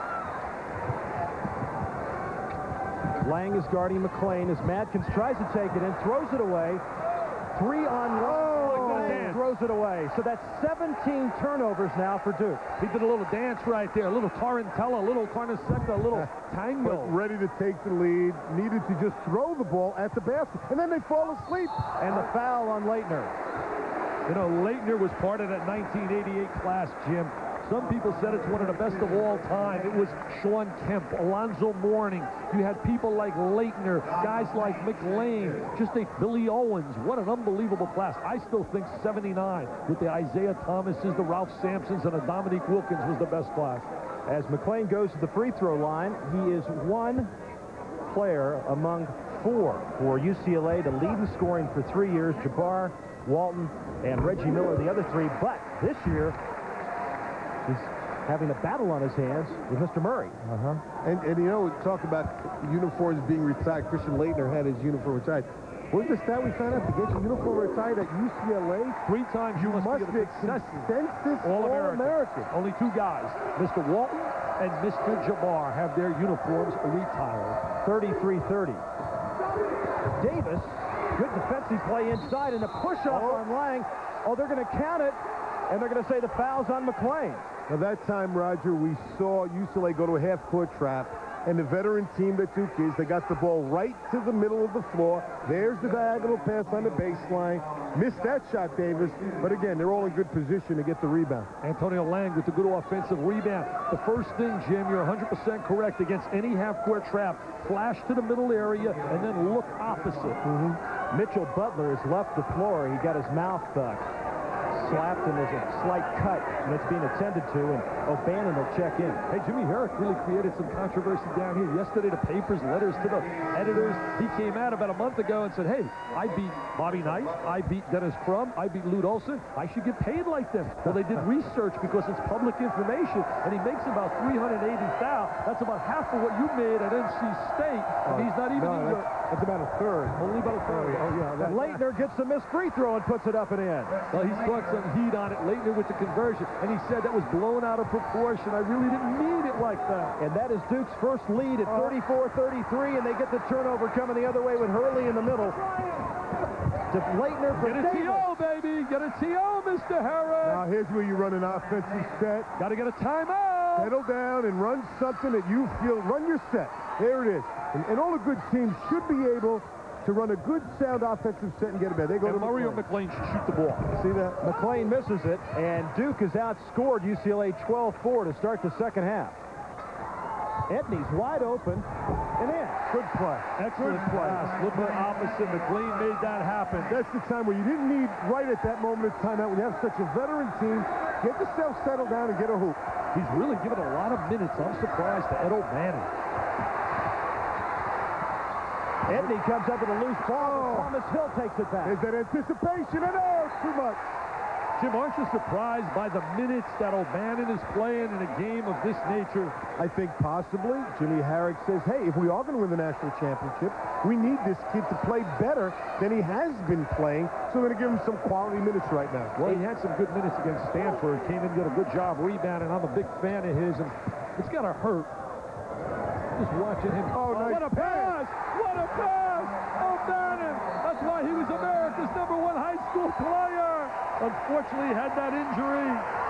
Lang is guarding McLean as Madkins tries to take it in, throws it away. Three on one. Lang throws it away. So that's seventeen turnovers now for Duke. He did a little dance right there, a little tarantella, a little carnesecca, a little tango. But ready to take the lead, needed to just throw the ball at the basket, and then they fall asleep. And the foul on Leitner. You know, Leitner was part of that nineteen eighty-eight class, Jim. Some people said it's one of the best of all time. It was Sean Kemp, Alonzo Mourning. You had people like Leitner, guys like McLean, just a Billy Owens. What an unbelievable class. I still think seventy-nine with the Isaiah Thomases, the Ralph Sampsons, and the Dominique Wilkins was the best class. As McLean goes to the free throw line, he is one player among four for U C L A to lead in scoring for three years. Jabbar, Walton, and Reggie Miller, the other three. But this year, he's having a battle on his hands with Mister Murray. Uh-huh. And, and, you know, talk about uniforms being retired. Christian Leitner had his uniform retired. What was the stat we found out? To get your uniform retired at U C L A, Three times you, you must, must be be a a consensus consensus All-American. All-American. Only two guys, Mister Walton and Mister Jabbar, have their uniforms retired. thirty-three thirty. Davis, good defensive play inside, and a push-off Oh. on Lang. Oh, they're going to count it, and they're going to say the foul's on McLean. Now, that time, Roger, we saw U C L A go to a half-court trap, and the veteran team that Duke is, they got the ball right to the middle of the floor. There's the diagonal pass on the baseline. Missed that shot, Davis, but again, they're all in good position to get the rebound. Antonio Lang with the good offensive rebound. The first thing, Jim, you're one hundred percent correct against any half-court trap. Flash to the middle area and then look opposite. Mm-hmm. Mitchell Butler has left the floor. He got his mouth uh, slapped, and there's a slight cut, and it's being attended to, and O'Bannon will check in. Hey, Jimmy Herrick really created some controversy down here. Yesterday, the papers, letters to the editors. He came out about a month ago and said, hey, I beat Bobby Knight, I beat Dennis Crum, I beat Lute Olson. I should get paid like them. Well, they did research because it's public information, and he makes about three hundred eighty thousand dollars. That's about half of what you made at N C State, and he's not even no, in that's, that's about a third. Only about a third. Oh, yeah. That, And Leitner gets the missed free throw and puts it up and in. Well, he struck some heat on it. Leitner with the conversion, and he said that was blown out of proportion. I really didn't mean it like that. And that is Duke's first lead at thirty-four thirty-three, and they get the turnover coming the other way with Hurley in the middle. To Leitner for Get a T O, baby. Get a T O, Mister Herrick. Now, here's where you run an offensive set. Got to get a timeout. Settle down and run something that you feel. Run your set. There it is. And, and all the good teams should be able to run a good, sound offensive set and get it back. They go and to Murray or McClain. McClain should shoot the ball. See that? McClain misses it, and Duke has outscored U C L A twelve four to start the second half. Edney's wide open and in. Good play. Excellent pass. Look at the opposite. McClain made that happen. That's the time where you didn't need right at that moment of timeout when you have such a veteran team. Get yourself settled down and get a hoop. He's really given a lot of minutes. I'm surprised to Ed O'Bannon. Edney comes up with a loose ball. Oh. Thomas Hill takes it back. There's that anticipation, and oh, too much. Jim, aren't you surprised by the minutes that O'Bannon is playing in a game of this nature? I think possibly Jimmy Herrick says, hey, if we are going to win the national championship, we need this kid to play better than he has been playing, so we're going to give him some quality minutes right now. Well, he had some good minutes against Stanford. Came in, did a good job rebounding. I'm a big fan of his, and it's got to hurt. Just watching him. Oh, nice what a pass! What a pass! O'Bannon! That's why he was America's number one high school player. Unfortunately, had that injury.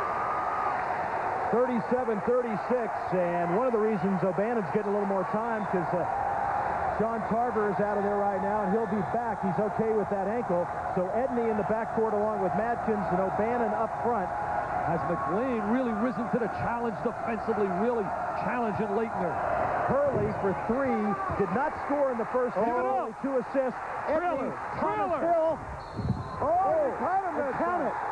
thirty-seven thirty-six, and one of the reasons O'Bannon's getting a little more time because uh, Sean Tarver is out of there right now, and he'll be back. He's okay with that ankle. So Edney in the backcourt along with Madkins and O'Bannon up front. Has McClain really risen to the challenge defensively, really challenging Leitner. Hurley for three, did not score in the first half. Only two assists. Edney, Thomas Hill. Oh, count it, count it.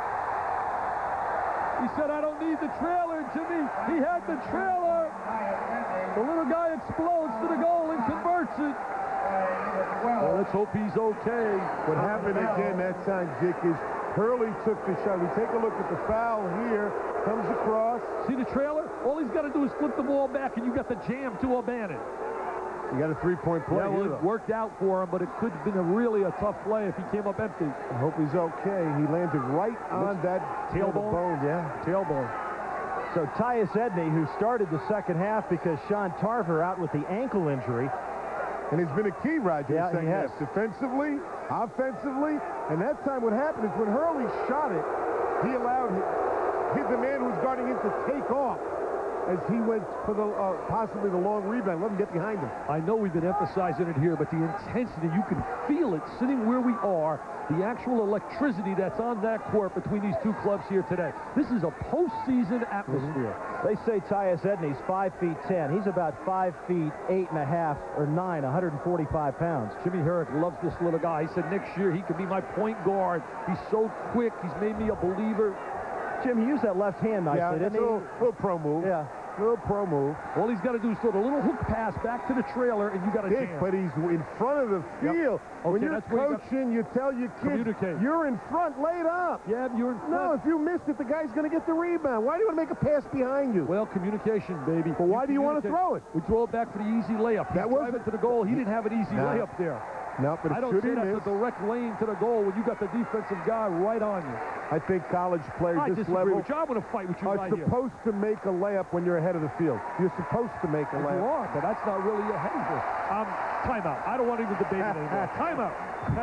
He said, I don't need the trailer, Jimmy. He had the trailer. The little guy explodes to the goal and converts it. Well, let's hope he's okay. What happened again that time, Dick, is Hurley took the shot. We take a look at the foul here. Comes across. See the trailer? All he's got to do is flip the ball back, and you got the jam to O'Bannon. You got a three-point play. Yeah, well, here, it worked out for him, but it could have been a really a tough play if he came up empty. I hope he's okay. He landed right on that tailbone. Bone, yeah, tailbone. So Tyus Edney, who started the second half because Sean Tarver out with the ankle injury. And he's been a key, Roger, yeah, second he has. half. Defensively, offensively, and that time what happened is when Hurley shot it, he allowed him, he, the man who's guarding him to take off as he went for the uh, possibly the long rebound. Let him get behind him. I know we've been emphasizing it here, but the intensity, you can feel it sitting where we are, the actual electricity that's on that court between these two clubs here today. This is a postseason atmosphere. Mm-hmm. They say Tyus Edney's five feet ten. He's about five feet eight and a half or nine, one hundred forty-five pounds. Jimmy Herrick loves this little guy. He said next year he could be my point guard. He's so quick. He's made me a believer. Jim, he used that left hand nicely, yeah, didn't he? A little, little pro move. Yeah. Little pro move. All he's got to do is throw the little hook pass back to the trailer, and you got to Dick, jam. but he's in front of the field. Yep. When Okay, you're that's where you coaching, you, tell your kids, communicate. You're in front, laid up. Yeah, you're in front. No, if you miss it, the guy's going to get the rebound. Why do you want to make a pass behind you? Well, communication, baby. But why do you want to throw it? We throw it back for the easy layup. He's That was driving to the goal. He didn't have an easy No. layup there. No, but I don't should say he that's miss? a direct lane to the goal when you got the defensive guy right on you. I think college players I this disagree level with you. I want to fight with you are right here. supposed to make a layup when you're ahead of the field. You're supposed to make a You layup. are, but that's not really a heavy. Um, timeout. I don't want to even debate it anymore. Timeout.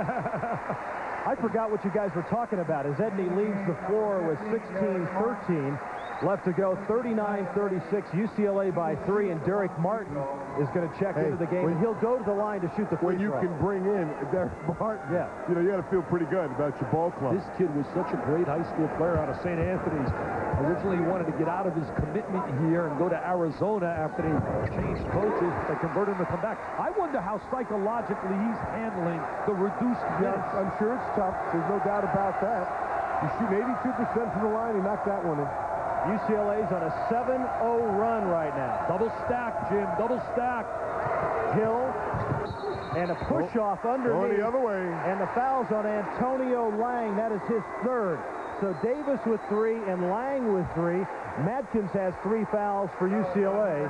I forgot what you guys were talking about as Edney leads the floor with sixteen thirteen. Left to go, thirty-nine thirty-six, U C L A by three, and Derek Martin is going to check Hey, into the game, when- and he'll go to the line to shoot the free When you throw. can bring in Derek Martin, Yeah. you know, you got to feel pretty good about your ball club. This kid was such a great high school player out of Saint Anthony's. Originally, he wanted to get out of his commitment here and go to Arizona after they changed coaches. They converted him to come back. I wonder how psychologically he's handling the reduced Yeah, minutes. I'm sure it's tough. There's no doubt about that. He's shooting eighty-two percent from the line. He knocked that one in. U C L A's on a seven oh run right now. Double stack, Jim. Double stack. Hill and a push-off underneath. Going the other way. And the foul's on Antonio Lang. That is his third. So Davis with three and Lang with three. Madkins has three fouls for U C L A.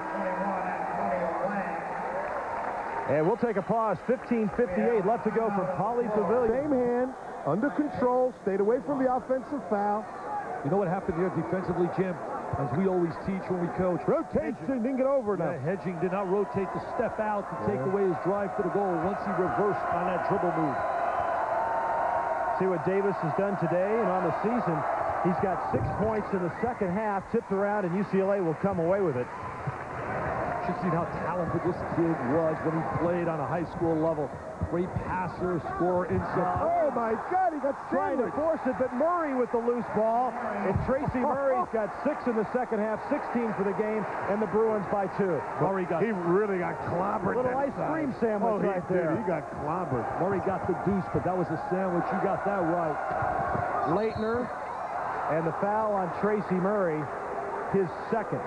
And we'll take a pause. fifteen fifty-eight left to go for Poly Pavilion. Same hand, under control, stayed away from the offensive foul. You know what happened there defensively, Jim? As we always teach when we coach. Rotation, didn't get over now. Yeah, Hedging did not rotate to step out to take Yeah. away his drive to the goal once he reversed on that dribble move. See what Davis has done today and on the season. He's got six points in the second half, tipped around, and U C L A will come away with it. You should see how talented this kid was when he played on a high school level. Great passer, scorer, inside. Oh, my God, he got Trying to sandwiched. force it, but Murray with the loose ball. And Tracy Murray's got six in the second half, sixteen for the game, and the Bruins by two. Murray got, He really got clobbered. Little that ice side. cream sandwich oh, he right did. there. He got clobbered. Murray got the deuce, but that was a sandwich. You got that right. Leitner and the foul on Tracy Murray, his second.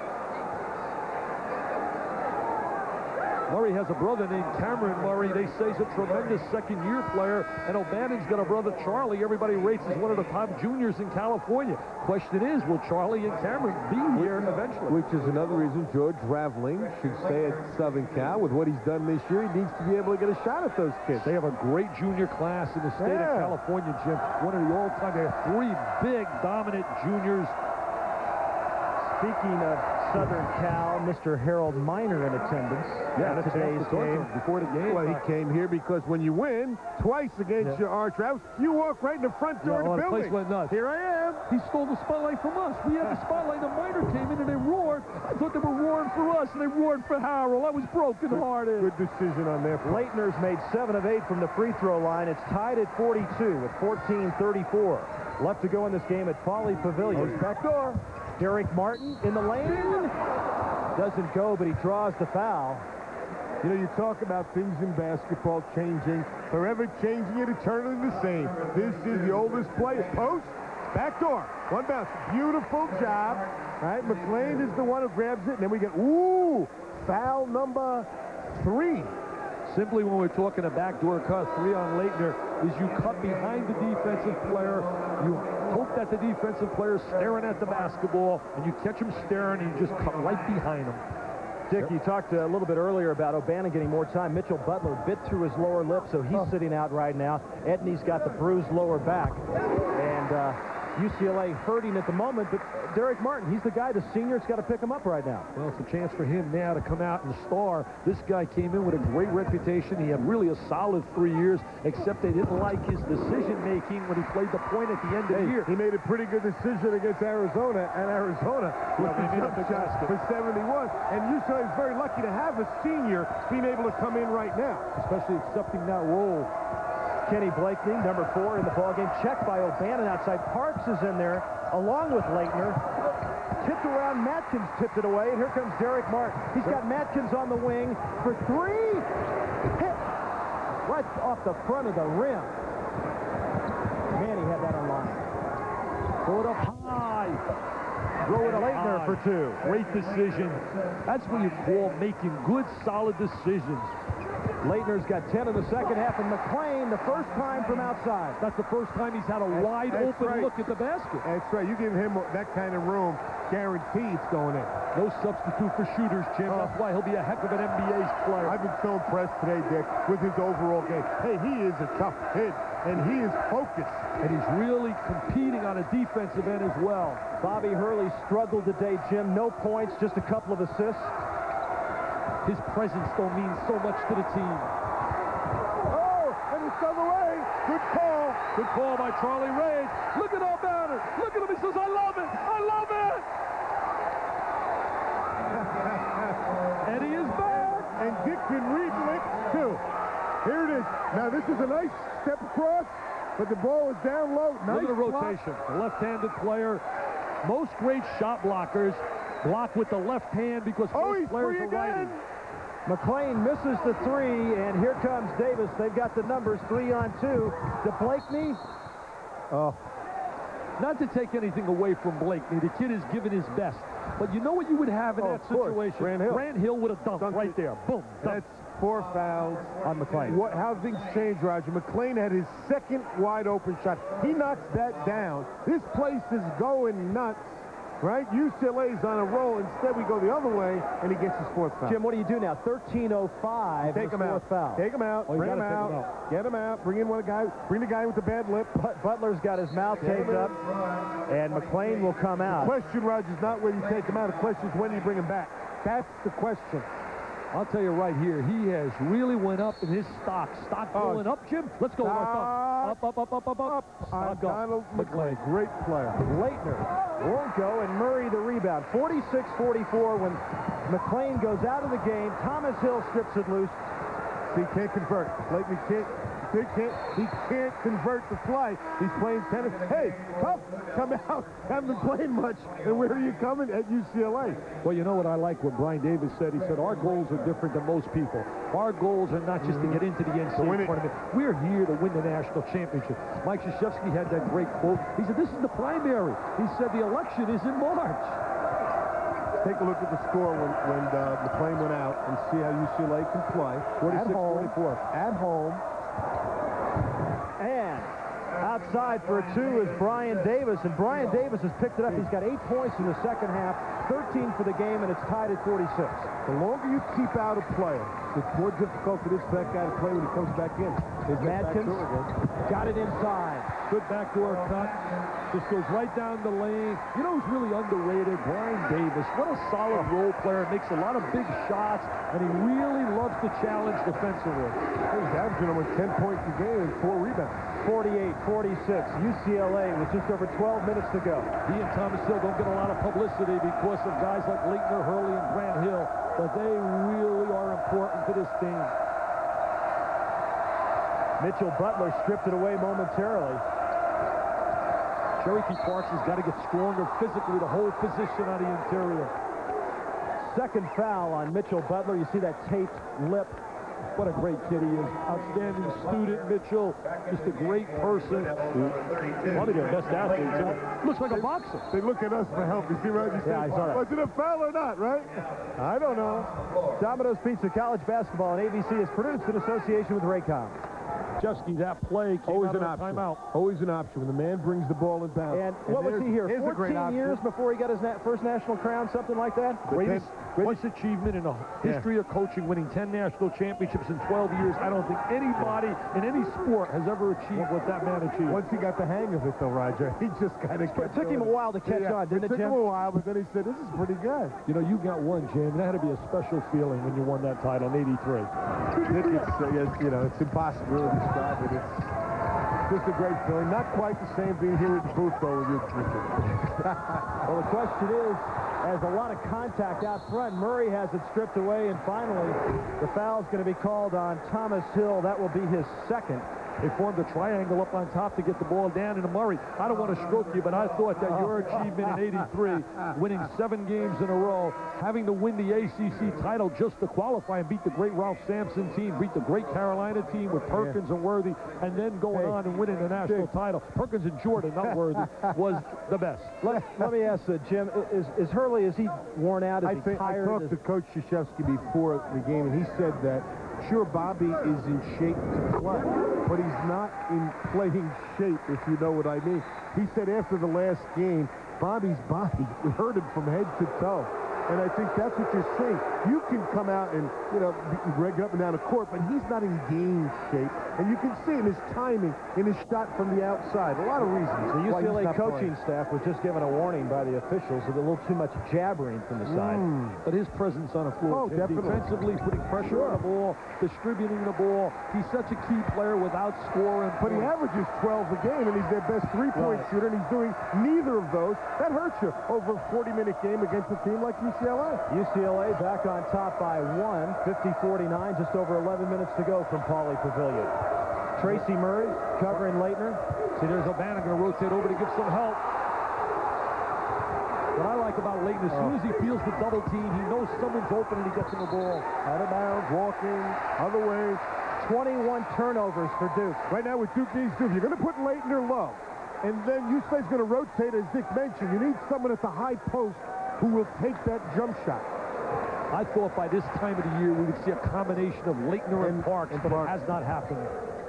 Murray has a brother named Cameron Murray. They say he's a tremendous second-year player. And O'Bannon's got a brother, Charlie. Everybody rates as one of the top juniors in California. Question is, will Charlie and Cameron be here eventually? Which is another reason George Raveling should stay at Southern Cal. With what he's done this year, he needs to be able to get a shot at those kids. They have a great junior class in the state Yeah. of California, Jim. One of the all-time. They have three big, dominant juniors. Speaking of Southern Cal, Mister Harold Miner in attendance Yeah, at that's today's the talk to game. him before the game. Well, he came here because when you win twice against Yeah. your arch rivals, you walk right in the front door Yeah, of the well, the building. place went nuts. Here I am. He stole the spotlight from us. We had the spotlight, and Miner came in and they roared. I thought they were roaring for us, and they roared for Harold. I was broken-hearted. Good decision on their part. Leitner's made seven of eight from the free throw line. It's tied at forty-two with fourteen thirty-four left to go in this game at Poly Pavilion. Goes back door. Derek Martin in the lane. Doesn't go, but he draws the foul. You know, you talk about things in basketball changing, forever changing it, eternally the same. This is the oldest play. Post, back door, one bounce. Beautiful job. All right, McLean is the one who grabs it, and then we get, ooh, foul number three. Simply when we're talking a backdoor cut, three on Leitner, is you cut behind the defensive player. You hope that the defensive player is staring at the basketball, and you catch him staring, and you just cut right behind him. Dick, you talked a little bit earlier about O'Bannon getting more time. Mitchell Butler bit through his lower lip, so he's Oh. sitting out right now. Edney's got the bruised lower back. And uh, U C L A hurting at the moment, but Derek Martin, he's the guy, the senior's got to pick him up right now. Well, it's a chance for him now to come out and star. This guy came in with a great reputation. He had really a solid three years, except they didn't like his decision-making when he played the point at the end of Hey, the year. he made a pretty good decision against Arizona, and Arizona was Well, they the made a jump big shot basket. for seventy-one. And U C L A is very lucky to have a senior being able to come in right now. Especially accepting that role. Kenny Blakeney, number four in the ballgame. Checked by O'Bannon outside. Parks is in there, along with Leitner. Tipped around, Matkins tipped it away, and here comes Derek Martin. He's got Matkins on the wing for three. Hit right off the front of the rim. Man, he had that on line. Throw it up high. Throw it up Leitner high. for two. Great decision. That's what you call making good, solid decisions. Leitner's got ten in the second half, and McLean, the first time from outside. That's the first time he's had a That's- wide that's open right. look at the basket. That's right. You give him that kind of room, guarantee it's going in. No substitute for shooters, Jim. Oh. That's why he'll be a heck of an N B A player. I've been so impressed today, Dick, with his overall game. Hey, he is a tough kid, and he is focused. And he's really competing on a defensive end as well. Bobby Hurley struggled today, Jim. No points, just a couple of assists. His presence still means so much to the team. Oh, and it's the other way. Good call. Good call by Charlie Rage. Look at O'Bannon. Look at him. He says, I love it. I love it. And he is back. And Dick can read lick, too. Here it is. Now, this is a nice step across, but the ball is down low. Nice Look at the block. rotation. The left-handed player. Most great shot blockers block with the left hand because Oh, most he's players free are righty. again. McLean misses the three, and here comes Davis. They've got the numbers, three on two. To Blakeney. Oh, not to take anything away from Blakeney. The kid has given his best. But you know what you would have in oh, that situation? Grant Hill. Grant Hill would have dunked Dunked right it. there. Boom. That's four fouls on McClain. What, how things change, Roger. McClain had his second wide open shot. He knocks that down. This place is going nuts. Right? U C L A's on a roll. Instead, we go the other way, and he gets his fourth foul. Jim, what do you do now? thirteen oh five. Take him out. Foul. Take him out. Oh, bring him take out. him out. Get him out. Bring in one guy. Bring the guy with the bad lip. But Butler's got his mouth taped up, and McClain will come out. The question, Roger, is not whether you take him out. The question is when you bring him back. That's the question. I'll tell you right here, he has really went up in his stock. Stock Oh, going up, Jim. Let's go. Up, up, up, up, up, up, up. On Stock Donald up. McClain. Great player. Leitner won't go, and Murray the rebound. forty-six forty-four when McClain goes out of the game. Thomas Hill strips it loose. He can't convert. Leitner can't. He can't, he can't convert the fly. He's playing tennis. Hey, tough, come out. Haven't been playing much. And where are you coming? At U C L A. Well, you know what I like what Brian Davis said? He said, our goals are different than most people. Our goals are not just to get into the N C double A tournament. We're here to win the national championship. Mike Krzyzewski had that great quote. He said, this is the primary. He said, the election is in March. Take a look at the score when, when uh, McClain went out and see how U C L A can play. forty-six forty-four. At home. And outside for a two is Brian Davis, and Brian Davis has picked it up. He's got eight points in the second half, thirteen for the game, and it's tied at forty-six. The longer you keep out a player, it's more difficult for this back guy to play when he comes back in. Madkins got it inside. Good backdoor cut. Just goes right down the lane. You know who's really underrated? Brian Davis. What a solid role player. Makes a lot of big shots, and he really loves to challenge defensively. He's averaging almost ten points a game and four rebounds. forty-eight forty-six. U C L A with just over twelve minutes to go. He and Thomas Hill don't get a lot of publicity because of guys like Leitner, Hurley, and Grant Hill, but they really are important to this team. Mitchell Butler stripped it away momentarily. Cherokee Parks has got to get stronger physically to hold position on the interior. Second foul on Mitchell Butler. You see that taped lip. What a great kid he is. Outstanding student, Mitchell. Just a great person. One of their best athletes. Huh? Looks like a boxer. They look at us for help. You see, Roger? Yeah, I saw that. Was it a foul or not, right? I don't know. Domino's Pizza College Basketball on A B C is produced in association with Raycom. Krzyzewski, that play came Always out an of option. Timeout. Always an option when the man brings the ball in bounds. And what was he here? Here's a great fourteen option. years before he got his na first national crown, something like that? Greatest, greatest achievement in the history of coaching, winning ten national championships in twelve years. I don't think anybody in any sport has ever achieved what that man achieved. Once he got the hang of it, though, Roger, he just kind of It took him a while to catch yeah, on, didn't it, it took Jim? him a while, but then he said, this is pretty good. You know, you got one, Jim. That had to be a special feeling when you won that title in eighty-three. It, it's, uh, yes, you know, it's impossible to really describe it. It's just a great feeling. Not quite the same being here at the booth, though, with you. Well, the question is, as a lot of contact out front, Murray has it stripped away, and finally, the foul's going to be called on Thomas Hill. That will be his second. They formed a triangle up on top to get the ball down into Murray. I don't want to stroke you, but I thought that your achievement in eighty-three, winning seven games in a row, having to win the A C C title just to qualify and beat the great Ralph Sampson team, beat the great Carolina team with Perkins yeah. and Worthy, and then going hey, on and winning the national Jim. title. Perkins and Jordan, not Worthy, was the best. Let, let me ask uh, Jim, is, is Hurley, is he worn out? Is I he think tired? I talked is... to Coach Krzyzewski before the game, and he said that sure, Bobby is in shape to play, but he's not in playing shape, if you know what I mean. He said after the last game, Bobby's body hurt him from head to toe. And I think that's what you're seeing. You can come out and, you know, reg up and down the court, but he's not in game shape. And you can see in his timing, in his shot from the outside. A lot of reasons. The U C L A coaching playing. staff was just given a warning by the officials of a little too much jabbering from the side. Mm. But his presence on the floor, oh, definitely. defensively, putting pressure on the ball, distributing the ball. He's such a key player without scoring. But he averages twelve a game, and he's their best three-point right. shooter, and he's doing neither of those. That hurts you over a forty-minute game against a team like U C L A. U C L A back on top by one, fifty forty-nine, just over eleven minutes to go from Pauley Pavilion. Tracy Murray covering Leitner. See, there's O'Bannon going to rotate over to give some help. What I like about Leitner, as soon as he feels the double team, he knows someone's open and he gets him the ball. Out of bounds, walking, other way. twenty-one turnovers for Duke. Right now, what Duke needs to do, if you're going to put Leitner low, And then U C L A's going to rotate, as Dick mentioned. You need someone at the high post who will take that jump shot. I thought by this time of the year we would see a combination of Leitner and, and Parks, and but Parks. It has not happened.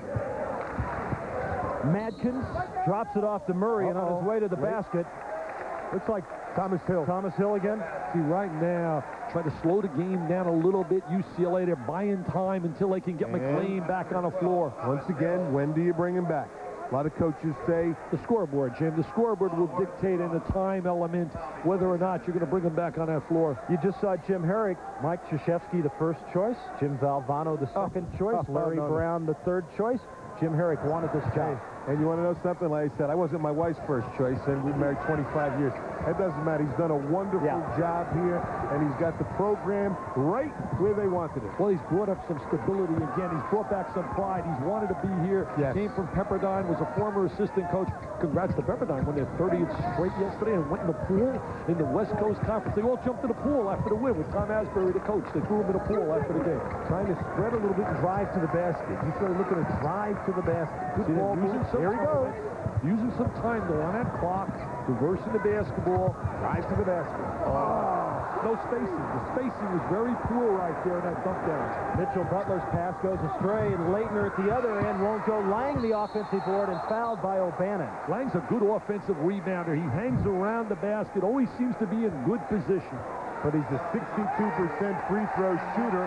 Madkins drops it off to Murray, uh-oh, and on his way to the Wait. basket. Looks like Thomas Hill. Thomas Hill again. See, right now, try to slow the game down a little bit. U C L A, they're buying time until they can get and McLean back on the floor. Once again, when do you bring him back? A lot of coaches say the scoreboard, Jim. The scoreboard will dictate in the time element whether or not you're going to bring him back on that floor. You just saw Jim Herrick, Mike Krzyzewski, the first choice, Jim Valvano, the second oh. choice, Larry oh, no, Brown, no. the third choice. Jim Herrick wanted this job. And you want to know something? Like I said, I wasn't my wife's first choice, and we've married twenty-five years. It doesn't matter. He's done a wonderful yeah. job here, and he's got the program right where they wanted it. Well, he's brought up some stability again. He's brought back some pride. He's wanted to be here. Yes. Came from Pepperdine, was a former assistant coach. Congrats to Pepperdine, won their thirtieth straight yesterday and went in the pool in the West Coast Conference. They all jumped in the pool after the win with Tom Asbury, the coach. They threw him in the pool after the game. Trying to spread a little bit and drive to the basket. He's started looking to drive to the basket. Good See, ball using some Here he goes. Using some time, though, on that clock, reversing the basketball, drive to the basket. Oh, no spacing. The spacing was very poor right there in that dump down. Mitchell Butler's pass goes astray, and Leitner at the other end won't go. Lang the offensive board and fouled by O'Bannon. Lang's a good offensive rebounder. He hangs around the basket, always seems to be in good position. But he's a sixty-two percent free throw shooter.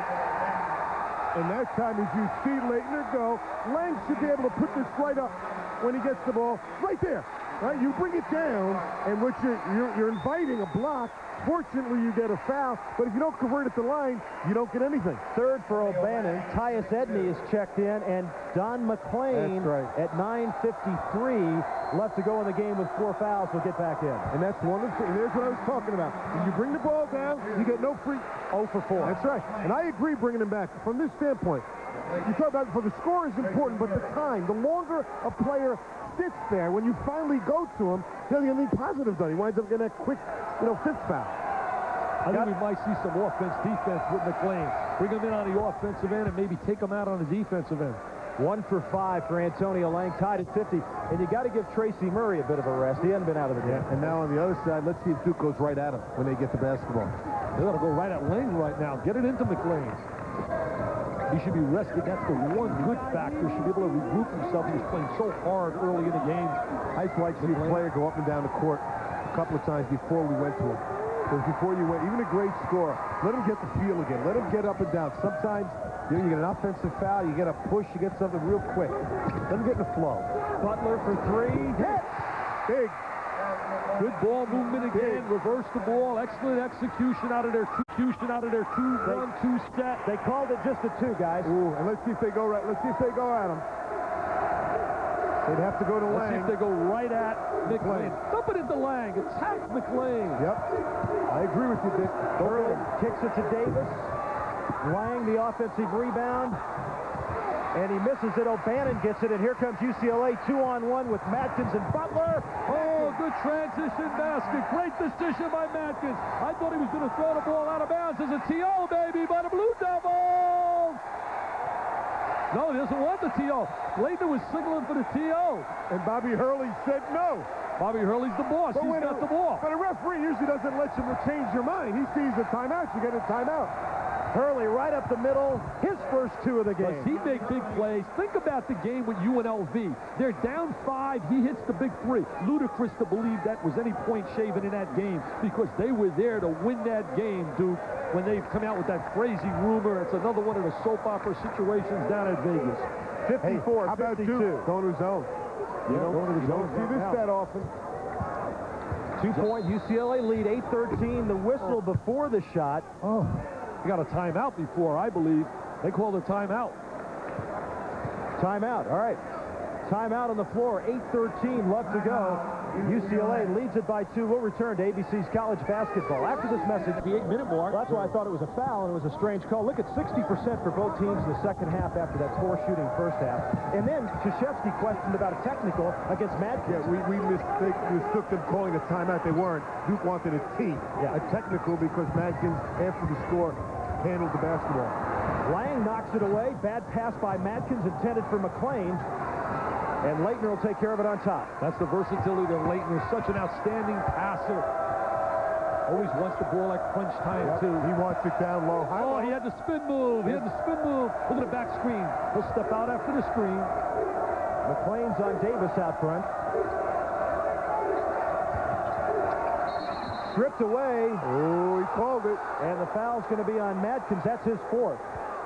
And that time, as you see Leitner go, Lang should be able to put this right up when he gets the ball right there. Right? You bring it down, and what you're, you're, you're inviting a block. Fortunately, you get a foul, but if you don't convert at the line, you don't get anything. Third for O'Bannon. Tyus Edney is checked in, and Don McLean right. at nine fifty-three left to go in the game with four fouls will get back in. And that's one of the things. There's what I was talking about. When you bring the ball down, you get no free. oh for four. That's right. And I agree bringing him back. From this standpoint, you talk about for the score is important, but the time, the longer a player sits there, when you finally go to him, he doesn't get anything positive done. He winds up getting that quick, you know, fifth foul. I think we might see some offense, defense with McLean. Bring him in on the offensive end and maybe take him out on the defensive end. One for five for Antonio Lang, tied at fifty. And you got to give Tracy Murray a bit of a rest. He hasn't been out of the game. Yeah. And now on the other side, let's see if Duke goes right at him when they get the basketball. They got to go right at Lang right now. Get it into McLean. He should be rested. That's the one good factor. Should be able to regroup himself. He was playing so hard early in the game. I just like to see a player go up and down the court a couple of times before we went to him. Because before you went, even a great scorer, let him get the feel again. Let him get up and down. Sometimes you know, you get an offensive foul, you get a push, you get something real quick. Let him get in the flow. Butler for three. Hit! Big. Good ball movement again. Big. Reverse the ball. Excellent execution out of their two, execution out of their two, they, one, two set. They called it just a two, guys. Ooh, and let's see if they go right. Let's see if they go at him. They'd have to go to Lang. Let's see if they go right at McLean. Dump it into Lang. Attack McLean. Yep. I agree with you, Dick. Early kicks it to Davis. Lang, the offensive rebound. And he misses it. O'Bannon gets it, and here comes U C L A two on one with Madkins and Butler. Oh, good transition basket. Great decision by Madkins. I thought he was going to throw the ball out of bounds as a T O, baby, by the Blue Devils. No, he doesn't want the T O. Leitner was signaling for the T O. And Bobby Hurley said no. Bobby Hurley's the boss. But He's got a, the ball. But a referee usually doesn't let you change your mind. He sees a timeout, you get a timeout. Hurley right up the middle, his first two of the game. Does he make big plays? Think about the game with U N L V. They're down five. He hits the big three. Ludicrous to believe that was any point shaven in that game because they were there to win that game, Duke, when they come out with that crazy rumor. It's another one of the soap opera situations down at Vegas. fifty-four, hey, how about fifty-two. Duke? Going to his own. You yeah, don't, going to his you don't own. see this out. that often. Two-point U C L A lead, eight thirteen. The whistle before the shot. Oh. They got a timeout before, I believe. They called a timeout. Timeout, all right. Timeout on the floor, eight thirteen left to go. U C L A leads it by two. We'll return to A B C's college basketball. After this message, the eight-minute mark. That's why I thought it was a foul, and it was a strange call. Look at sixty percent for both teams in the second half after that four-shooting first half. And then Krzyzewski questioned about a technical against Madkins. Yeah, we, we mistake, mistook them calling a timeout. They weren't. Duke wanted a T, yeah. a technical, because Madkins, after the score, handled the basketball. Lang knocks it away. Bad pass by Madkins intended for McLean. and Leitner will take care of it on top. That's the versatility of Leitner. Such an outstanding passer. Always wants the ball like crunch time, Yep. too. He wants it down low. High Oh, low. he had the spin move. He had the spin move. Look at the back screen. He'll step out after the screen. McClain's on Davis out front. Stripped away. Oh, he called it. And the foul's going to be on Madkins. That's his fourth.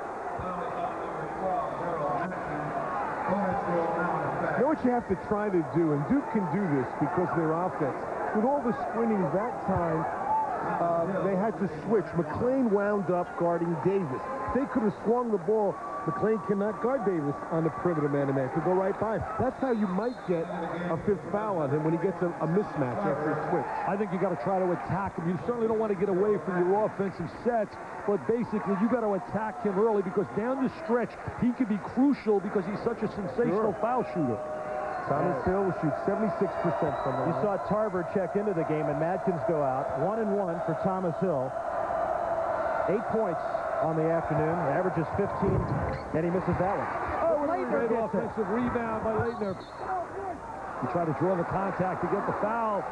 You know what you have to try to do, and Duke can do this because of their offense. With all the sprinting that time, uh, they had to switch. McClain wound up guarding Davis. They could have swung the ball. McClain cannot guard Davis on the perimeter man-to-man. Could go right by him. That's how you might get a fifth foul on him when he gets a, a mismatch after a switch. I think you got to try to attack him. You certainly don't want to get away from your offensive sets, but basically you got to attack him early because down the stretch he could be crucial because he's such a sensational Sure. foul shooter. Thomas Hill will shoot seventy-six percent from the You saw Tarver check into the game and Madkins go out. One and one for Thomas Hill. Eight points on the afternoon. Averages fifteen, and he misses that one. Oh, Leitner Great gets it. offensive rebound by Leitner. You try to draw the contact to get the foul.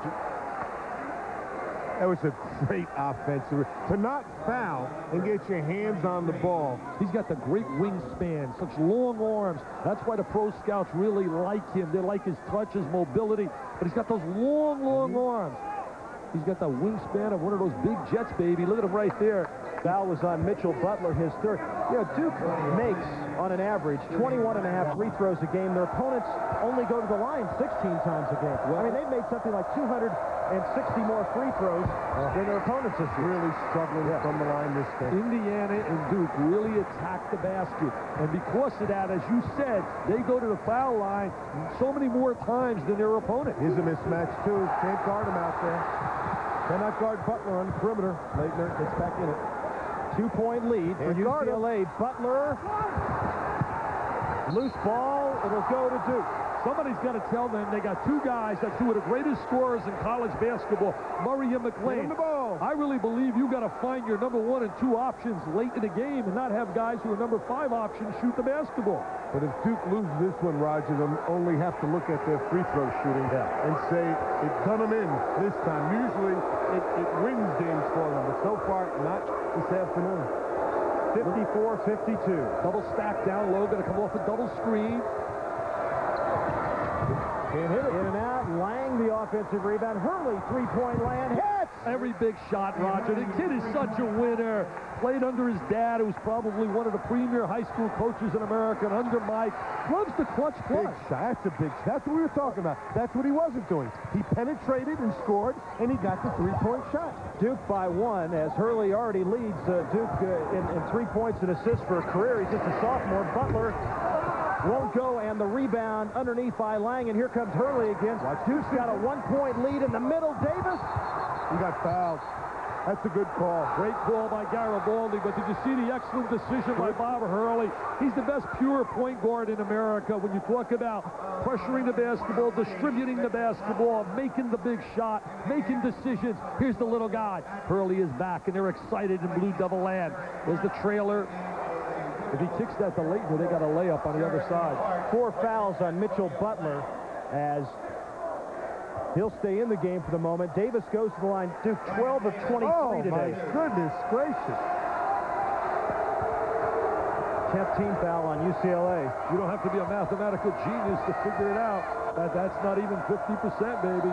That was a great offensive. To not foul and get your hands on the ball. He's got the great wingspan, such long arms. That's why the pro scouts really like him. They like his touch, his mobility, but he's got those long, long arms. He's got the wingspan of one of those big Jets, baby. Look at him right there. Foul was on Mitchell Butler, his third. You know, Duke makes, on an average, twenty-one and a half free throws a game. Their opponents only go to the line sixteen times a game. Well, I mean, they've made something like two hundred sixty more free throws than their opponents this year. Really struggling Yeah. from the line this game. Indiana and Duke really attack the basket. And because of that, as you said, they go to the foul line so many more times than their opponent. Here's a mismatch, too. Can't guard him out there. Cannot guard Butler on the perimeter. Leitner gets back in it. Two-point lead for Can't guard U C L A. Butler. Loose ball. It'll go to Duke. Somebody's got to tell them they got two guys that two of the greatest scorers in college basketball, Murray and McClain. Give him the ball. I really believe you got to find your number one and two options late in the game and not have guys who are number five options shoot the basketball. But if Duke loses this one, Roger, they'll only have to look at their free throw shooting Yeah. and say it done them in this time. Usually it, it wins games for them, but so far not this afternoon. fifty-four fifty-two. Double stack down low, going to come off a double screen. Can't hit it. In and out. Lang, the offensive rebound. Hurley, three-point land. Hits! Every big shot, Roger. The kid is such a winner. Played under his dad, who's probably one of the premier high school coaches in America, and under Mike. Loves the clutch Big plus. shot. That's a big shot. That's what we were talking about. That's what he wasn't doing. He penetrated and scored, and he got the three-point shot. Duke by one, as Hurley already leads uh, Duke uh, in, in three points and assists for a career. He's just a sophomore. Butler won't go, and the rebound underneath by Lang, and here comes Hurley again. Duke's got a one-point lead in the middle. Davis. He got fouled. That's a good call. Great call by Garibaldi, but did you see the excellent decision by Bob Hurley? He's the best pure point guard in America when you talk about pressuring the basketball, distributing the basketball, making the big shot, making decisions. Here's the little guy. Hurley is back, and they're excited in Blue Devil Land. There's the trailer. If he kicks that to Leitner, they got a layup on the other side. Four fouls on Mitchell Butler as he'll stay in the game for the moment. Davis goes to the line. Duke twelve of twenty-three Oh, today. my goodness gracious. tenth team foul on U C L A. You don't have to be a mathematical genius to figure it out. That, that's not even fifty percent, baby.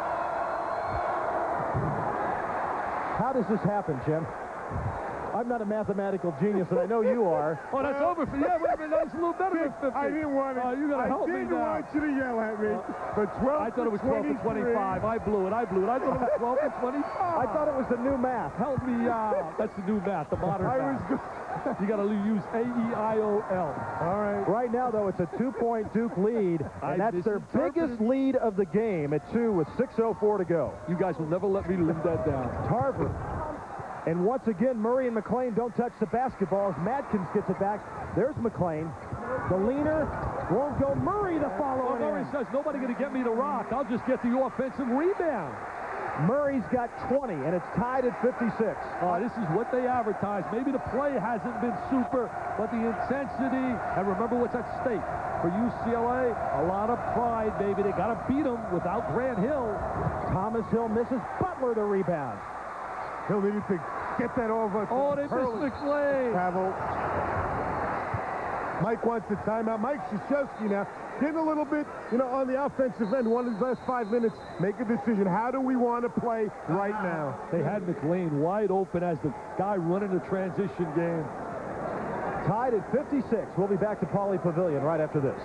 How does this happen, Jim? I'm not a mathematical genius, and I know you are. Oh, that's over for you. Yeah, wait a minute. That's a little better than fifty. I didn't want to. Oh, you got to I help me didn't now. want you to yell at me. But twelve I thought it was twelve to twenty-five. I blew it. I blew it. I thought it was twelve to twenty-five. I thought it was the new math. Help me out. That's the new math, the modern I math. was good. You got to use A E I O L. All right. Right now, though, it's a two-point Duke lead, I and that's their misinterpreted. biggest lead of the game at two with six oh four to go. You guys will never let me live that down. Tarver. And once again, Murray and McClain don't touch the basketball as Madkins gets it back. There's McClain. The leaner won't go. Murray the Well, follow-in. Murray says, nobody going to get me to rock. I'll just get the offensive rebound. Murray's got twenty, and it's tied at fifty-six. Uh, this is what they advertise. Maybe the play hasn't been super, but the intensity, and remember what's at stake. For U C L A, a lot of pride, baby. They got to beat them without Grant Hill. Thomas Hill misses. Butler the rebound. Hill needed to get that over. Oh, they missed McLean. Travel. Mike wants the timeout. Mike Krzyzewski now getting a little bit, you know, on the offensive end. One of his last five minutes, make a decision. How do we want to play right now? They had McLean wide open as the guy running the transition game. Tied at fifty-six. We'll be back to Pauley Pavilion right after this.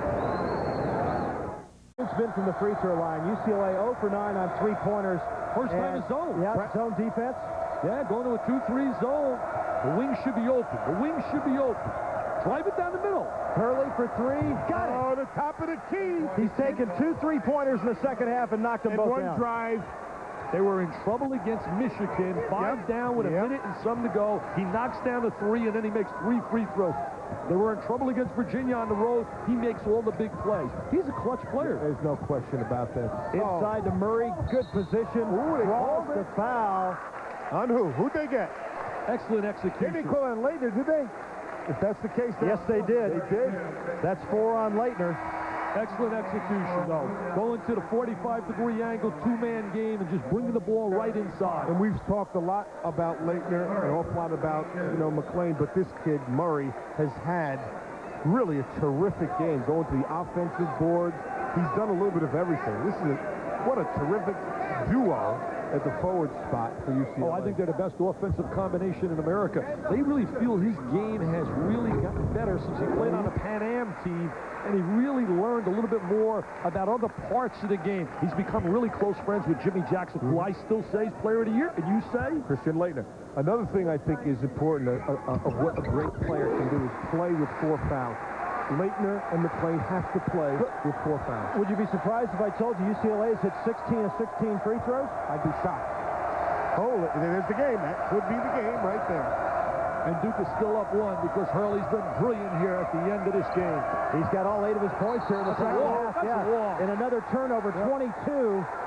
It's been from the free throw line. U C L A zero for nine on three-pointers. First time in zone. Yeah, zone defense. Yeah, going to a two three zone. The wing should be open. The wing should be open. Drive it down the middle. Hurley for three. Got it. Oh, the top of the key. He's taken two three-pointers in the second half and knocked them and both one down. drive. They were in trouble against Michigan. Five Yep. down with a Yep. minute and some to go. He knocks down the three, and then he makes three free throws. They were in trouble against Virginia on the road. He makes all the big plays. He's a clutch player. There's no question about that. Inside to Murray. Good position. Ooh, they Draws called the it. foul. On who? Who'd they get? Excellent They execution. didn't call on Leitner, did they? If that's the case, then Yes, they did. They did. That's four on Leitner. Excellent execution, though. Going to the forty-five degree angle, two-man game, and just bringing the ball right inside. And we've talked a lot about Leitner, an awful lot about, you know, McLean, but this kid, Murray, has had really a terrific game. Going to the offensive boards. He's done a little bit of everything. This is a, what a terrific duo at the forward spot for U C L A. Oh, I think they're the best offensive combination in America. They really feel his game has really gotten better since he played on a Pan Am team, and he really learned a little bit more about other parts of the game. He's become really close friends with Jimmy Jackson, who I still say is player of the year. And you say? Christian Leitner. Another thing I think is important uh, uh, of what a great player can do is play with four fouls. Leitner and McLean have to play with four fouls. Would you be surprised if I told you U C L A has hit sixteen of sixteen free throws? I'd be shocked. Oh, there's the game. That could be the game right there. And Duke is still up one because Hurley's been brilliant here at the end of this game. He's got all eight of his points here in the That's a second walk. half. That's Yeah. a walk. And another turnover, Yep. twenty-two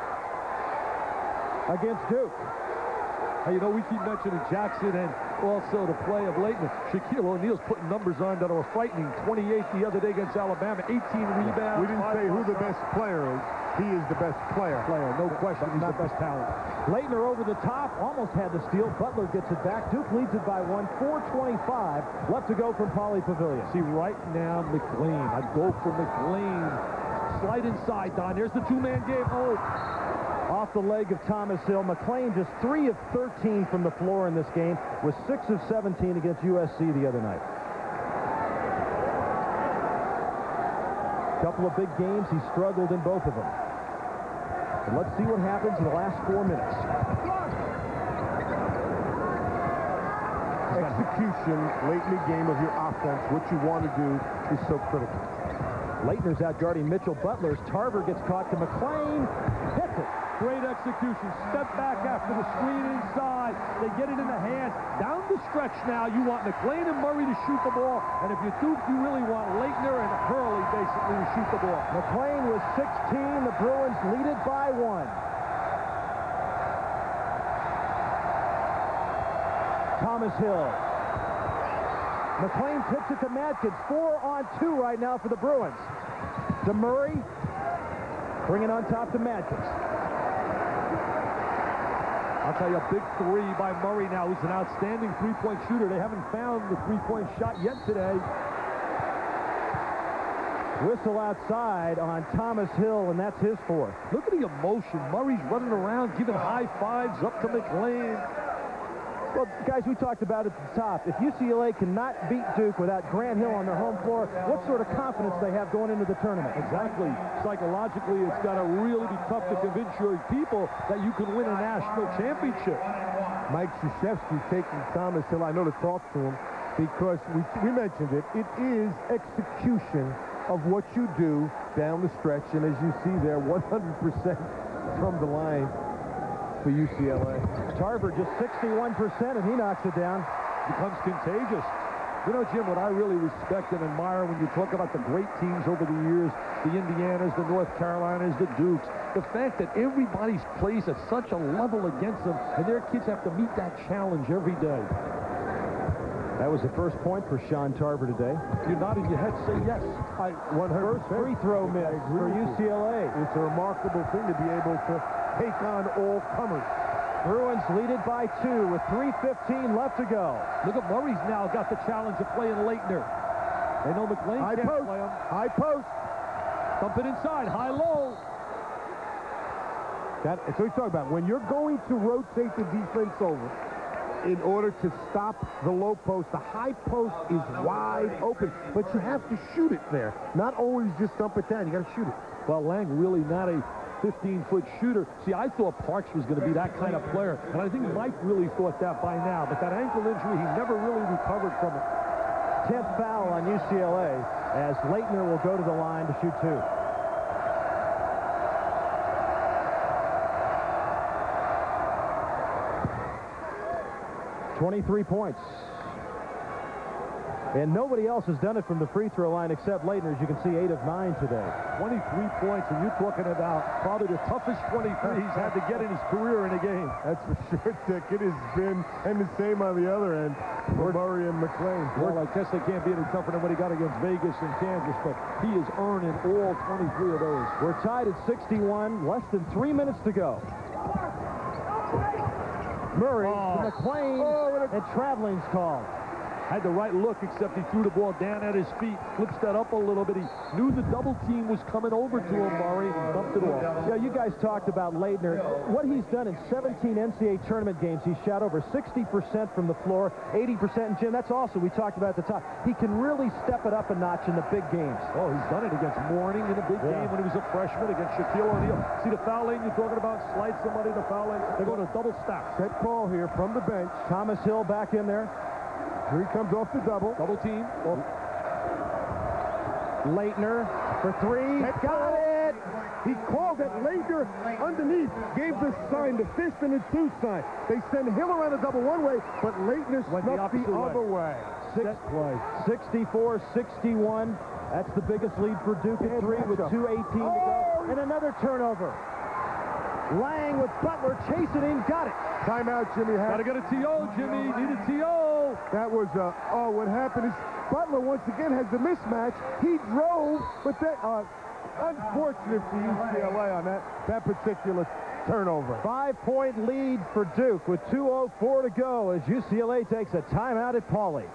against Duke. Hey, you know, we keep mentioning Jackson and also the play of Leitner. Shaquille O'Neal's putting numbers on that are frightening. twenty-eight the other day against Alabama, eighteen rebounds. We didn't say who the best player is. He is the best player. player, no question. He's the best talent. Leitner over the top, almost had the steal. Butler gets it back. Duke leads it by one. four twenty-five left to go from Pauley Pavilion. See, right now, McLean. I'd go for McLean. Slide inside, Don. There's the two-man game. Oh, Off the leg of Thomas Hill. McLean just three of thirteen from the floor in this game, with six of seventeen against U S C the other night. Couple of big games, he struggled in both of them. But let's see what happens in the last four minutes. Execution late in the game of your offense, what you want to do, is so critical. Leitner's out guarding Mitchell Butler's. Tarver gets caught to McLean. Hits it. great execution. Step back after the screen inside. They get it in the hands. Down the stretch now, you want McLean and Murray to shoot the ball. And if you're Duke, you really want Leitner and Hurley basically to shoot the ball. McLean was sixteen. The Bruins lead it by one. Thomas Hill. McLean tips it to Madkins. Four on two right now for the Bruins. To Murray. Bring it on top to Madkins. I'll tell you, a big three by Murray now. He's an outstanding three-point shooter. They haven't found the three-point shot yet today. Whistle outside on Thomas Hill, and that's his fourth. Look at the emotion. Murray's running around, giving high fives up to McLean. Well, guys, we talked about it at the top. If U C L A cannot beat Duke without Grant Hill on their home floor, what sort of confidence they have going into the tournament? Exactly. Psychologically, it's got to really be tough to convince your people that you can win a national championship. Mike Krzyzewski taking Thomas Hill, I know, to talk to him, because we, we mentioned it. It is execution of what you do down the stretch, and as you see there, one hundred percent from the line for U C L A. Tarver just sixty-one percent, and he knocks it down. Becomes contagious. You know, Jim, what I really respect and admire when you talk about the great teams over the years, the Indianas, the North Carolinas, the Dukes, the fact that everybody plays at such a level against them, and their kids have to meet that challenge every day. That was the first point for Sean Tarver today. You're nodding your head, say yes. I one hundred percent. First free throw miss for U C L A. It's a remarkable thing to be able to take on all comers. Bruins lead it by two with three fifteen left to go. Look at Murray's now got the challenge of playing Leitner. They know McLean High can't post. play him. High post. Dump it inside, high-low. That, that's what we talk about. When you're going to rotate the defense over, in order to stop the low post, the high post is wide open, but you have to shoot it there. Not always just dump it down. You got to shoot it. Well, Lang really not a fifteen-foot shooter. See, I thought Parks was going to be that kind of player, and I think Mike really thought that by now. But that ankle injury, he never really recovered from it. tenth foul on U C L A as Leitner will go to the line to shoot two. twenty-three points. And nobody else has done it from the free throw line except Leitner. As you can see, eight of nine today. twenty-three points, and you're talking about probably the toughest twenty-three he's had to get in his career in a game. That's for sure, Dick. It has been, and the same on the other end for Murray and McLean. Well, I guess they can't be any tougher than what he got against Vegas and Kansas, but he is earning all twenty-three of those. We're tied at sixty-one, less than three minutes to go. Murray Oh. to McLean, Oh, and traveling's called. Had the right look, except he threw the ball down at his feet, flips that up a little bit. He knew the double team was coming over to him, Murray, and dumped it off. Yeah, you guys talked about Leitner. What he's done in seventeen N C A A tournament games, he's shot over sixty percent from the floor, eighty percent. And Jim, that's also, we talked about at the top, he can really step it up a notch in the big games. Oh, he's done it against Mourning in a big Yeah. game when he was a freshman against Shaquille O'Neal. See the foul lane you're talking about? Slide somebody to the foul lane. They're going to double stack. Set call here from the bench. Thomas Hill back in there. Here he comes off the double. Double team. Oh, Leitner for three. Set Got call. it! He called it. Leitner underneath gave the sign, the fist and the two sign. They send Hill around the double one way, but Leitner Went the snuck the, opposite way. other way. Six, play. sixty-four sixty-one. That's the biggest lead for Duke at three with two eighteen to go. And another turnover. Lang with Butler chasing him. Got it. Timeout, Jimmy. Got to get a T O, Jimmy. Need a T O. That was, uh, oh, what happened is Butler once again has the mismatch. He drove, but that, uh, unfortunate for U C L A on that, that particular turnover. Five-point lead for Duke with two oh four to go as U C L A takes a timeout at Pauley.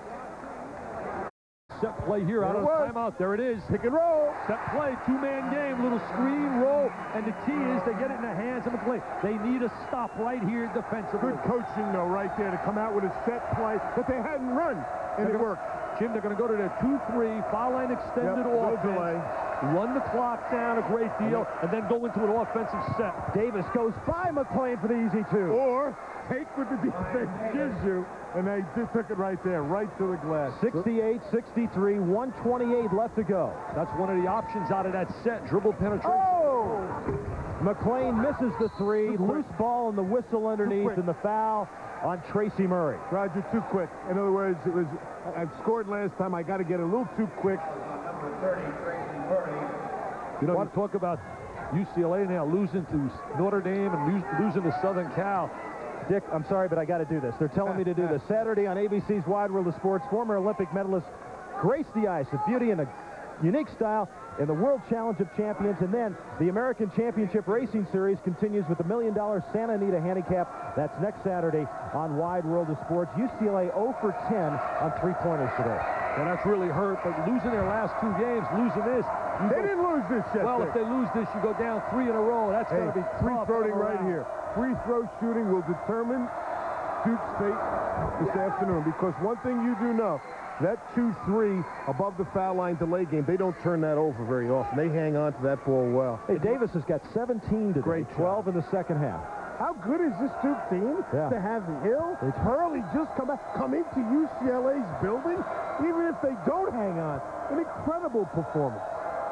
Set play here out There of it the was. timeout. There it is. Pick and roll. Set play, two-man game, little screen roll, and the key is to get it in the hands of McLean. They need a stop right here defensively. Good coaching, though, right there to come out with a set play that they hadn't run, and They're it gonna- worked. Jim, they're going to go to their two three, foul line extended Yep, little offense, delay. run the clock down a great deal, and then go into an offensive set. Davis goes by McLean for the easy two. Or take what the defense gives you, and they just took it right there, right to the glass. sixty-eight sixty-three, one twenty-eight left to go. That's one of the options out of that set, dribble penetration. Oh! McLean misses the three, Too quick. loose ball and the whistle underneath, quick. and the foul on Tracy Murray. Roger, too quick. In other words, it was, I've scored last time. I got to get a little too quick. Number thirty, Tracy Murray. You know, you talk about U C L A now losing to Notre Dame and lose, losing to Southern Cal. Dick, I'm sorry, but I got to do this. They're telling me to do this. Saturday on A B C's Wide World of Sports, former Olympic medalist graced the ice with beauty and a unique style in the World Challenge of Champions. And then the American Championship Racing Series continues with the million dollar Santa Anita Handicap. That's next Saturday on Wide World of Sports. U C L A oh for ten on three-pointers today. And that's really hurt, but losing their last two games, losing this. you They go- didn't lose this yet. Well, Dick. if they lose this, you go down three in a row. That's Hey, going to be free tough throwing all right around. here. Free throw shooting will determine Duke's fate this afternoon, because one thing you do know, that two three above the foul line delay game, they don't turn that over very often. They hang on to that ball well. Hey, Davis has got seventeen today, Great job. twelve in the second half. How good is this Duke team Yeah. to have Hill, Hurley just come back, come into U C L A's building, even if they don't hang on. An incredible performance.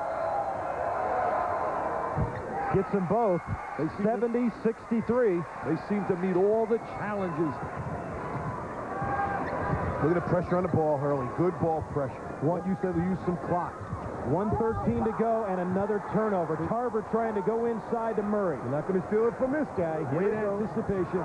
Gets them both, They seem to- seventy sixty-three. They seem to meet all the challenges. Look at the pressure on the ball, Hurley. Good ball pressure. What you said, we use some clock. one thirteen to go and another turnover. Tarver trying to go inside to Murray. You're not going to steal it from this guy. Great anticipation.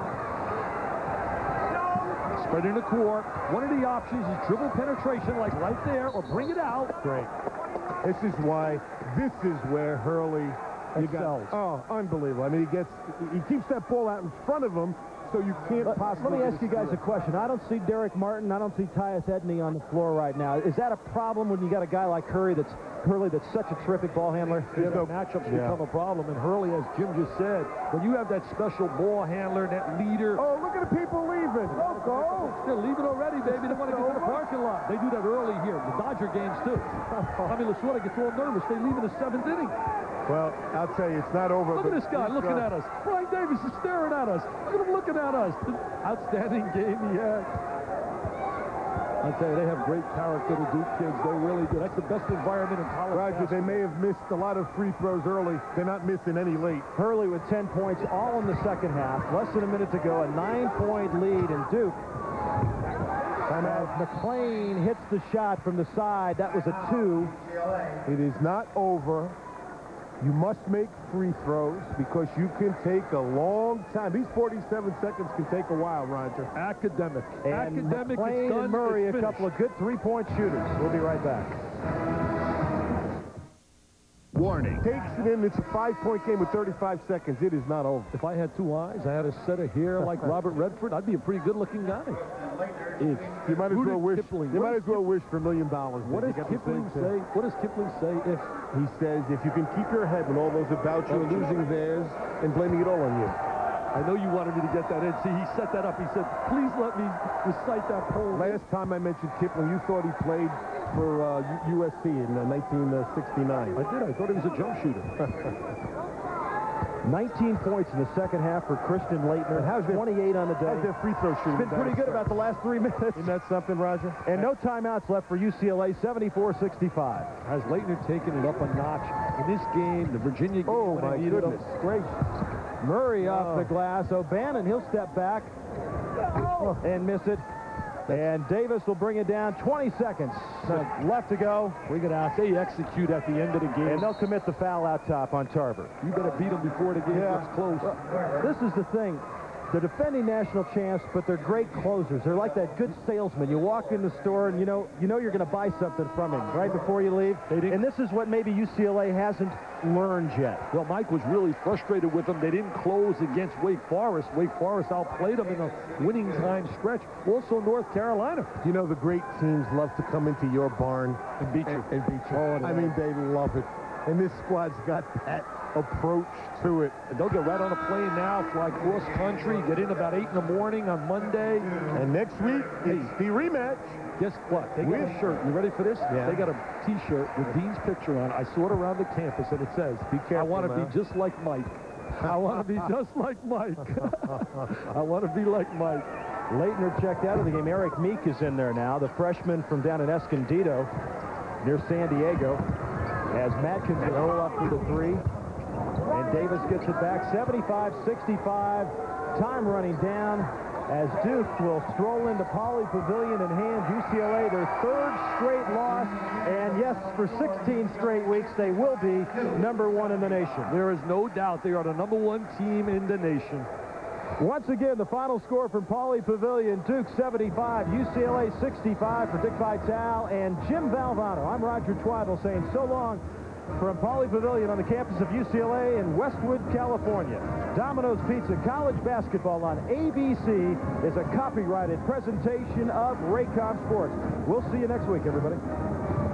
Spreading the core. One of the options is dribble penetration, like right there, or bring it out. Great. This is why, this is where Hurley excels. Oh, unbelievable. I mean, he gets, he keeps that ball out in front of him, so you can't Let, possibly... let me ask you guys a question. I don't see Derek Martin. I don't see Tyus Edney on the floor right now. Is that a problem when you got a guy like Hurley that's Hurley that's such a terrific ball handler? Yeah, the matchups yeah. become a problem. And Hurley, as Jim just said, when you have that special ball handler, that leader... Oh, look at the people leaving. Don't go. They're leaving already, baby. They want to get to the parking lot. They do that early here. The Dodger games, too. I mean, Lasorda gets all nervous. They leave in the seventh inning. Well, I'll tell you, it's not over. Look at this guy looking at us. Brian Davis is staring at us. Look at him looking at us. Outstanding game he had. I'll tell you, they have great character, the Duke kids. They really do. That's the best environment in college Roger, basketball. they may have missed a lot of free throws early. They're not missing any late. Hurley with ten points, all in the second half. Less than a minute to go. A nine-point lead, and Duke. And as McClain hits the shot from the side, that was a two. It is not over. You must make free throws because you can take a long time. These forty-seven seconds can take a while, Roger. Academic. And Academic. McClain It's done. and Murray, It's a couple of good three-point shooters. We'll be right back. Warning. Takes it in. It's a five-point game with thirty-five seconds. It is not over. If I had two eyes, I had a set of hair like Robert Redford, I'd be a pretty good-looking guy. If you might as Rudy well wish. Kipling. You What might is as well wish for a million dollars. What does You got the Kipling same say? thing. What does Kipling say if He says if you can keep your head when all those about you are losing theirs and blaming it all on you. I know you wanted me to get that in. See, he set that up. He said, please let me recite that poem. Last time I mentioned Kipling, you thought he played for uh, U S C in uh, nineteen sixty-nine. I did. I thought he was a jump shooter. nineteen points in the second half for Christian Laettner. How's twenty-eight on the day? How's their free throw shooting? It's been pretty good about the last three minutes. Isn't that something, Roger? And no timeouts left for U C L A, seventy-four sixty-five. Has Laettner taken it up a notch in this game, the Virginia game? Oh, when my they needed goodness him? gracious. Murray Oh. off the glass. O'Bannon, he'll step back and miss it. And Davis will bring it down. twenty seconds left to go. Bring it out. They execute at the end of the game. And they'll commit the foul out top on Tarver. You better beat them before the game Yeah. gets close. This is the thing. They're defending national champs, but they're great closers. They're like that good salesman. You walk in the store and you know you know you're going to buy something from him right before you leave. And this is what maybe U C L A hasn't learned yet. Well, Mike was really frustrated with them. They didn't close against Wake Forest. Wake Forest outplayed them in a winning time stretch. Also, North Carolina. You know, the great teams love to come into your barn And beat you. and, and beat you. Oh, I mean, they love it. And this squad's got that approach to it. And they'll get right on a plane now, fly cross country, get in about eight in the morning on Monday. And next week, it's the rematch. Guess what? They got a With- shirt. You ready for this? Yeah. They got a T-shirt with Dean's picture on it. I saw it around the campus, and it says, Be careful I want to now. be just like Mike. I want to be just like Mike. I want to be like Mike. Laettner checked out of the game. Eric Meek is in there now, the freshman from down in Escondido near San Diego. As Matkins will roll up for the three. And Davis gets it back. seventy-five sixty-five. Time running down as Duke will stroll into Poly Pavilion and hand U C L A their third straight loss. And yes, for sixteen straight weeks, they will be number one in the nation. There is no doubt they are the number one team in the nation. Once again, the final score from Poly Pavilion, Duke seventy-five, U C L A sixty-five for Dick Vitale and Jim Valvano. I'm Roger Twyville saying so long from Poly Pavilion on the campus of U C L A in Westwood, California. Domino's Pizza College Basketball on A B C is a copyrighted presentation of Raycom Sports. We'll see you next week, everybody.